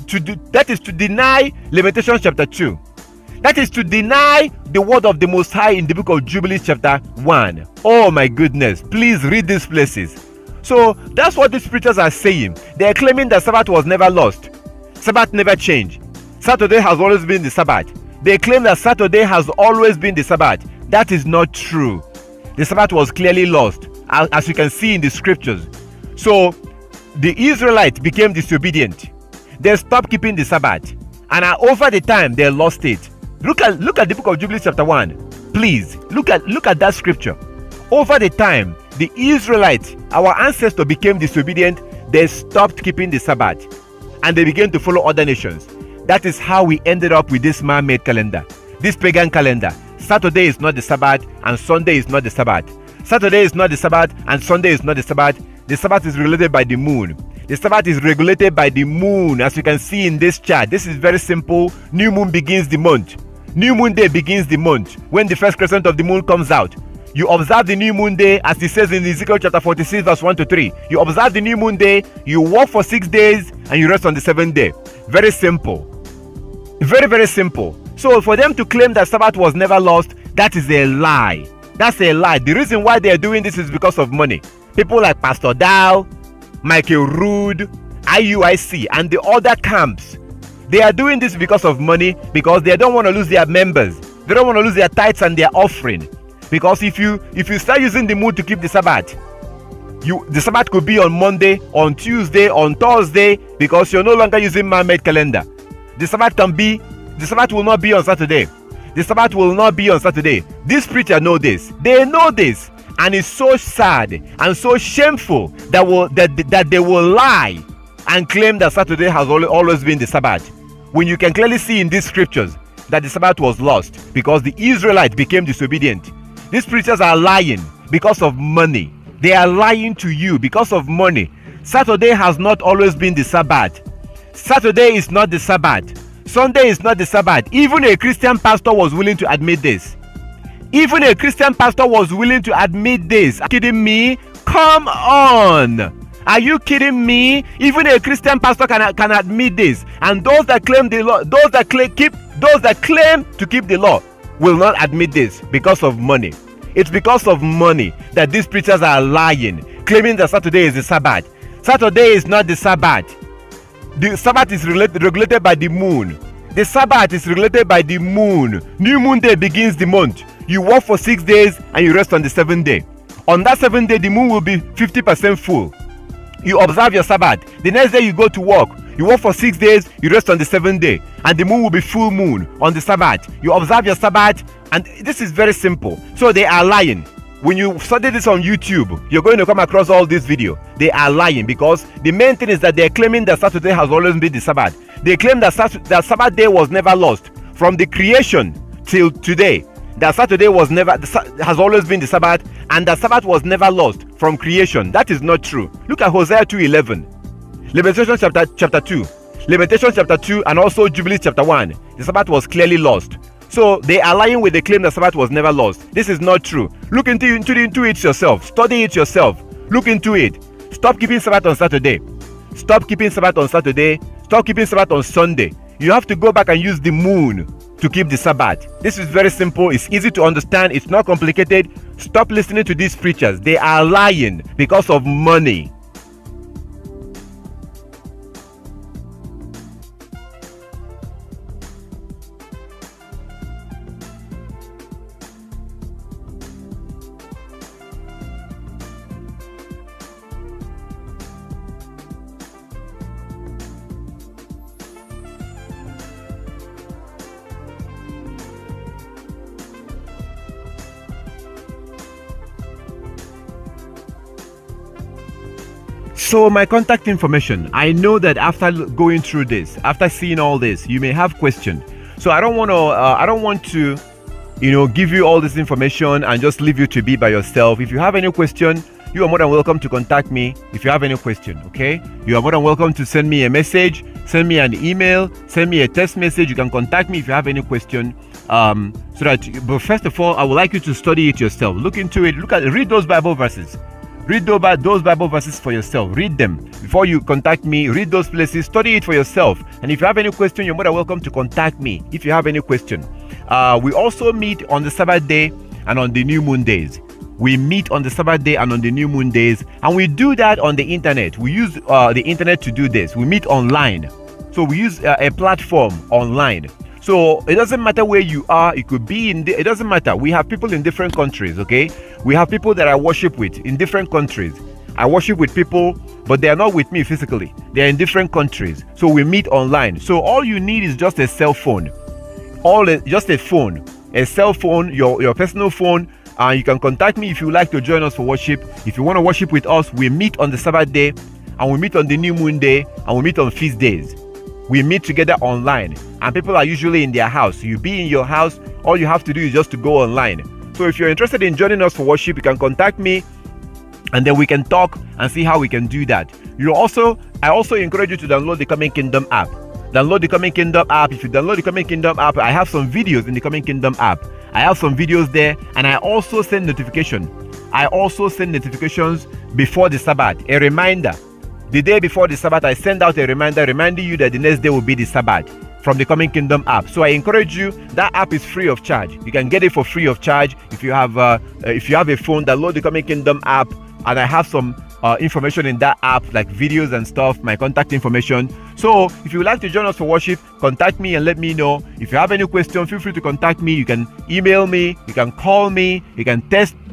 is to deny Lamentations chapter 2. That is to deny the word of the Most High in the book of Jubilees chapter 1. Oh my goodness, please read these places. So that's what these preachers are saying. They are claiming that Sabbath was never lost. Sabbath never changed. Saturday has always been the Sabbath. They claim that Saturday has always been the Sabbath. That is not true. The Sabbath was clearly lost, as you can see in the scriptures. So the Israelites became disobedient. They stopped keeping the Sabbath, and over the time they lost it. Look at the book of Jubilees chapter 1. Please look at that scripture. Over the time, the Israelites, our ancestors, became disobedient. They stopped keeping the Sabbath, and they began to follow other nations. That is how we ended up with this man-made calendar, this pagan calendar. Saturday is not the Sabbath, and Sunday is not the Sabbath. Saturday is not the Sabbath, and Sunday is not the Sabbath. The Sabbath is related by the moon. The Sabbath is regulated by the moon, as you can see in this chart. This is very simple. New moon begins the month. New moon day begins the month when the first crescent of the moon comes out. You observe the new moon day, as it says in Ezekiel chapter 46 verse 1 to 3. You observe the new moon day, you work for 6 days, and you rest on the 7th day. Very simple. Very, very simple. So for them to claim that Sabbath was never lost, that is a lie. That's a lie. The reason why they are doing this is because of money. People like Pastor Dow, Michael Rood, IUIC, and the other camps, they are doing this because of money, because they don't want to lose their members. They don't want to lose their tithes and their offering. Because if you start using the moon to keep the Sabbath, the Sabbath could be on Monday, on Tuesday, on Thursday, because you're no longer using man-made calendar. The Sabbath will not be on Saturday. The Sabbath will not be on Saturday. These preachers know this. They know this. And it's so sad and so shameful that they will lie and claim that Saturday has always been the Sabbath, when you can clearly see in these scriptures that the Sabbath was lost because the Israelites became disobedient. These preachers are lying because of money. They are lying to you because of money. Saturday has not always been the Sabbath. Saturday is not the Sabbath. Sunday is not the Sabbath. Even a Christian pastor was willing to admit this. Even a Christian pastor was willing to admit this. Are you kidding me? Come on. Are you kidding me? Even a Christian pastor can admit this. And those that claim the law, those that claim to keep the law will not admit this because of money. It's because of money that these preachers are lying, claiming that Saturday is the Sabbath. Saturday is not the Sabbath. The Sabbath is regulated by the moon. The Sabbath is regulated by the moon. New moon day begins the month. You work for 6 days and you rest on the 7th day. On that 7th day, the moon will be 50% full. You observe your Sabbath. The next day you go to work. You work for 6 days, you rest on the 7th day. And the moon will be full moon on the Sabbath. You observe your Sabbath, and this is very simple. So they are lying. When you study this on YouTube, you're going to come across all this video. They are lying because the main thing is that they're claiming that Saturday has always been the Sabbath. They claim that Sabbath day was never lost from the creation till today. That Saturday has always been the Sabbath, and that Sabbath was never lost from creation. That is not true. Look at Hosea 2:11, Lamentations chapter 2, Lamentations chapter 2, and also Jubilees chapter 1. The Sabbath was clearly lost. So they are lying with the claim that Sabbath was never lost. This is not true. Look into it yourself. Study it yourself. Look into it. Stop keeping Sabbath on Saturday. Stop keeping Sabbath on Saturday. Stop keeping Sabbath on Sunday. You have to go back and use the moon to keep the Sabbath. This is very simple. It's easy to understand. It's not complicated. Stop listening to these preachers. They are lying because of money. So my contact information, I know that after going through this, after seeing all this, you may have questions. So I don't want to, give you all this information and just leave you to be by yourself. If you have any question, you are more than welcome to contact me. If you have any question, okay? You are more than welcome to send me a message, send me an email, send me a text message. You can contact me if you have any question. But first of all, I would like you to study it yourself. Look into it. Read those Bible verses. Read those Bible verses for yourself. Read them before you contact me. Read those places. Study it for yourself. And if you have any question, you're more than welcome to contact me if you have any question. We also meet on the Sabbath day and on the new moon days. We meet on the Sabbath day and on the new moon days. And we do that on the internet. We use the internet to do this. We meet online. So we use a platform online. So it doesn't matter where you are. It could be it doesn't matter. We have people in different countries, okay? We have people that I worship with in different countries. I worship with people, but they are not with me physically. They are in different countries. So we meet online. So all you need is just a cell phone. Just a phone. A cell phone, your personal phone. You can contact me if you would like to join us for worship. If you want to worship with us, we meet on the Sabbath day, and we meet on the new moon day, and we meet on feast days. We meet together online, and people are usually in their house. You be in your house. All you have to do is just to go online. So if you're interested in joining us for worship, you can contact me, and then we can talk and see how we can do that. I also encourage you to download the Coming Kingdom app. Download the Coming Kingdom app. If you download the Coming Kingdom app, I have some videos in the Coming Kingdom app. I have some videos there, and I also send notifications before the Sabbath, a reminder. The day before the Sabbath, I send out a reminder reminding you that the next day will be the Sabbath from the Coming Kingdom app. So I encourage you, that app is free of charge. You can get it for free of charge. If you have a phone, download the Coming Kingdom app, and I have some information in that app, like videos and stuff, my contact information. So if you would like to join us for worship, contact me and let me know. If you have any question, feel free to contact me. You can email me, you can call me, you can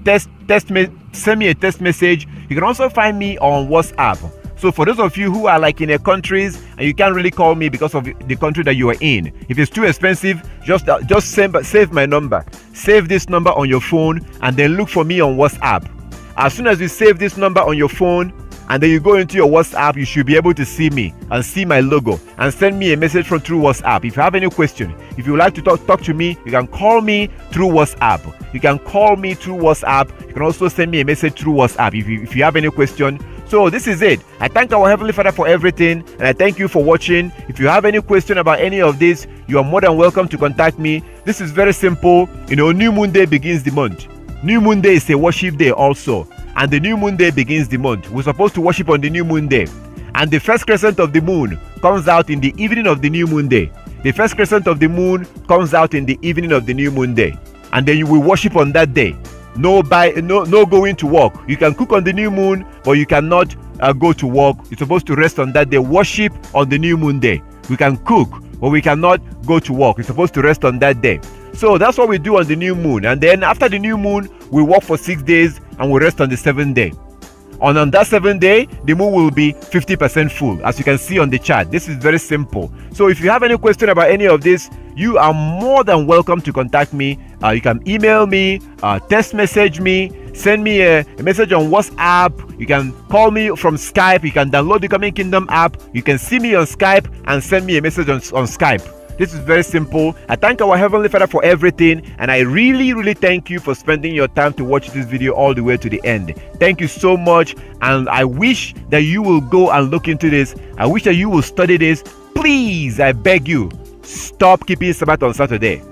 send me a text message. You can also find me on WhatsApp. So for those of you who are like in a countries and you can't really call me because of the country that you are in, if it's too expensive, just save my number. Save this number on your phone and then look for me on WhatsApp. As soon as you save this number on your phone and then you go into your WhatsApp, you should be able to see me and see my logo and send me a message through WhatsApp. If you have any question, if you would like to talk to me, you can call me through WhatsApp. You can call me through WhatsApp. You can also send me a message through WhatsApp if you have any question. So this is it. I thank our Heavenly Father for everything, and I thank you for watching. If you have any question about any of this, you are more than welcome to contact me. This is very simple. New moon day begins the month. New moon day is a worship day also, and the new moon day begins the month. We're supposed to worship on the new moon day, and the first crescent of the moon comes out in the evening of the new moon day. The first crescent of the moon comes out in the evening of the new moon day, and then you will worship on that day. No going to work. You can cook on the new moon, but you cannot go to work. You're supposed to rest on that day. Worship on the new moon day. We can cook, but we cannot go to work. You're supposed to rest on that day. So that's what we do on the new moon. And then after the new moon, we work for 6 days and we rest on the 7th day. And on that 7th day, the moon will be 50% full, as you can see on the chart. This is very simple. So if you have any question about any of this, you are more than welcome to contact me. You can email me, text message me, send me a message on WhatsApp. You can call me from Skype. You can download the Coming Kingdom app. You can see me on Skype and send me a message on Skype. This is very simple. I thank our Heavenly Father for everything, and I really thank you for spending your time to watch this video all the way to the end. Thank you so much, and I wish that you will go and look into this. I wish that you will study this. Please, I beg you, stop keeping Sabbath on Saturday.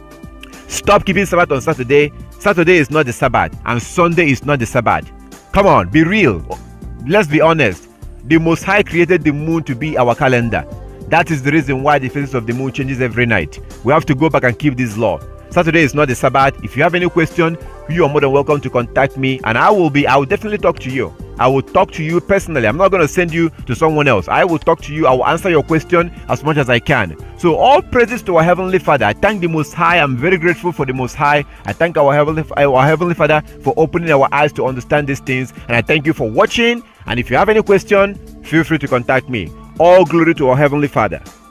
Stop keeping Sabbath on Saturday. Saturday is not the Sabbath, and Sunday is not the Sabbath. Come on, be real. Let's be honest. The Most High created the moon to be our calendar. That is the reason why the phases of the moon changes every night. We have to go back and keep this law. Saturday is not the Sabbath. If you have any question, you are more than welcome to contact me, and I will definitely talk to you. I will talk to you personally. I'm not going to send you to someone else. I will talk to you. I will answer your question as much as I can. So all praises to our Heavenly Father. I thank the Most High. I'm very grateful for the Most High. I thank our Heavenly Father for opening our eyes to understand these things. And I thank you for watching. And if you have any question, feel free to contact me. All glory to our Heavenly Father.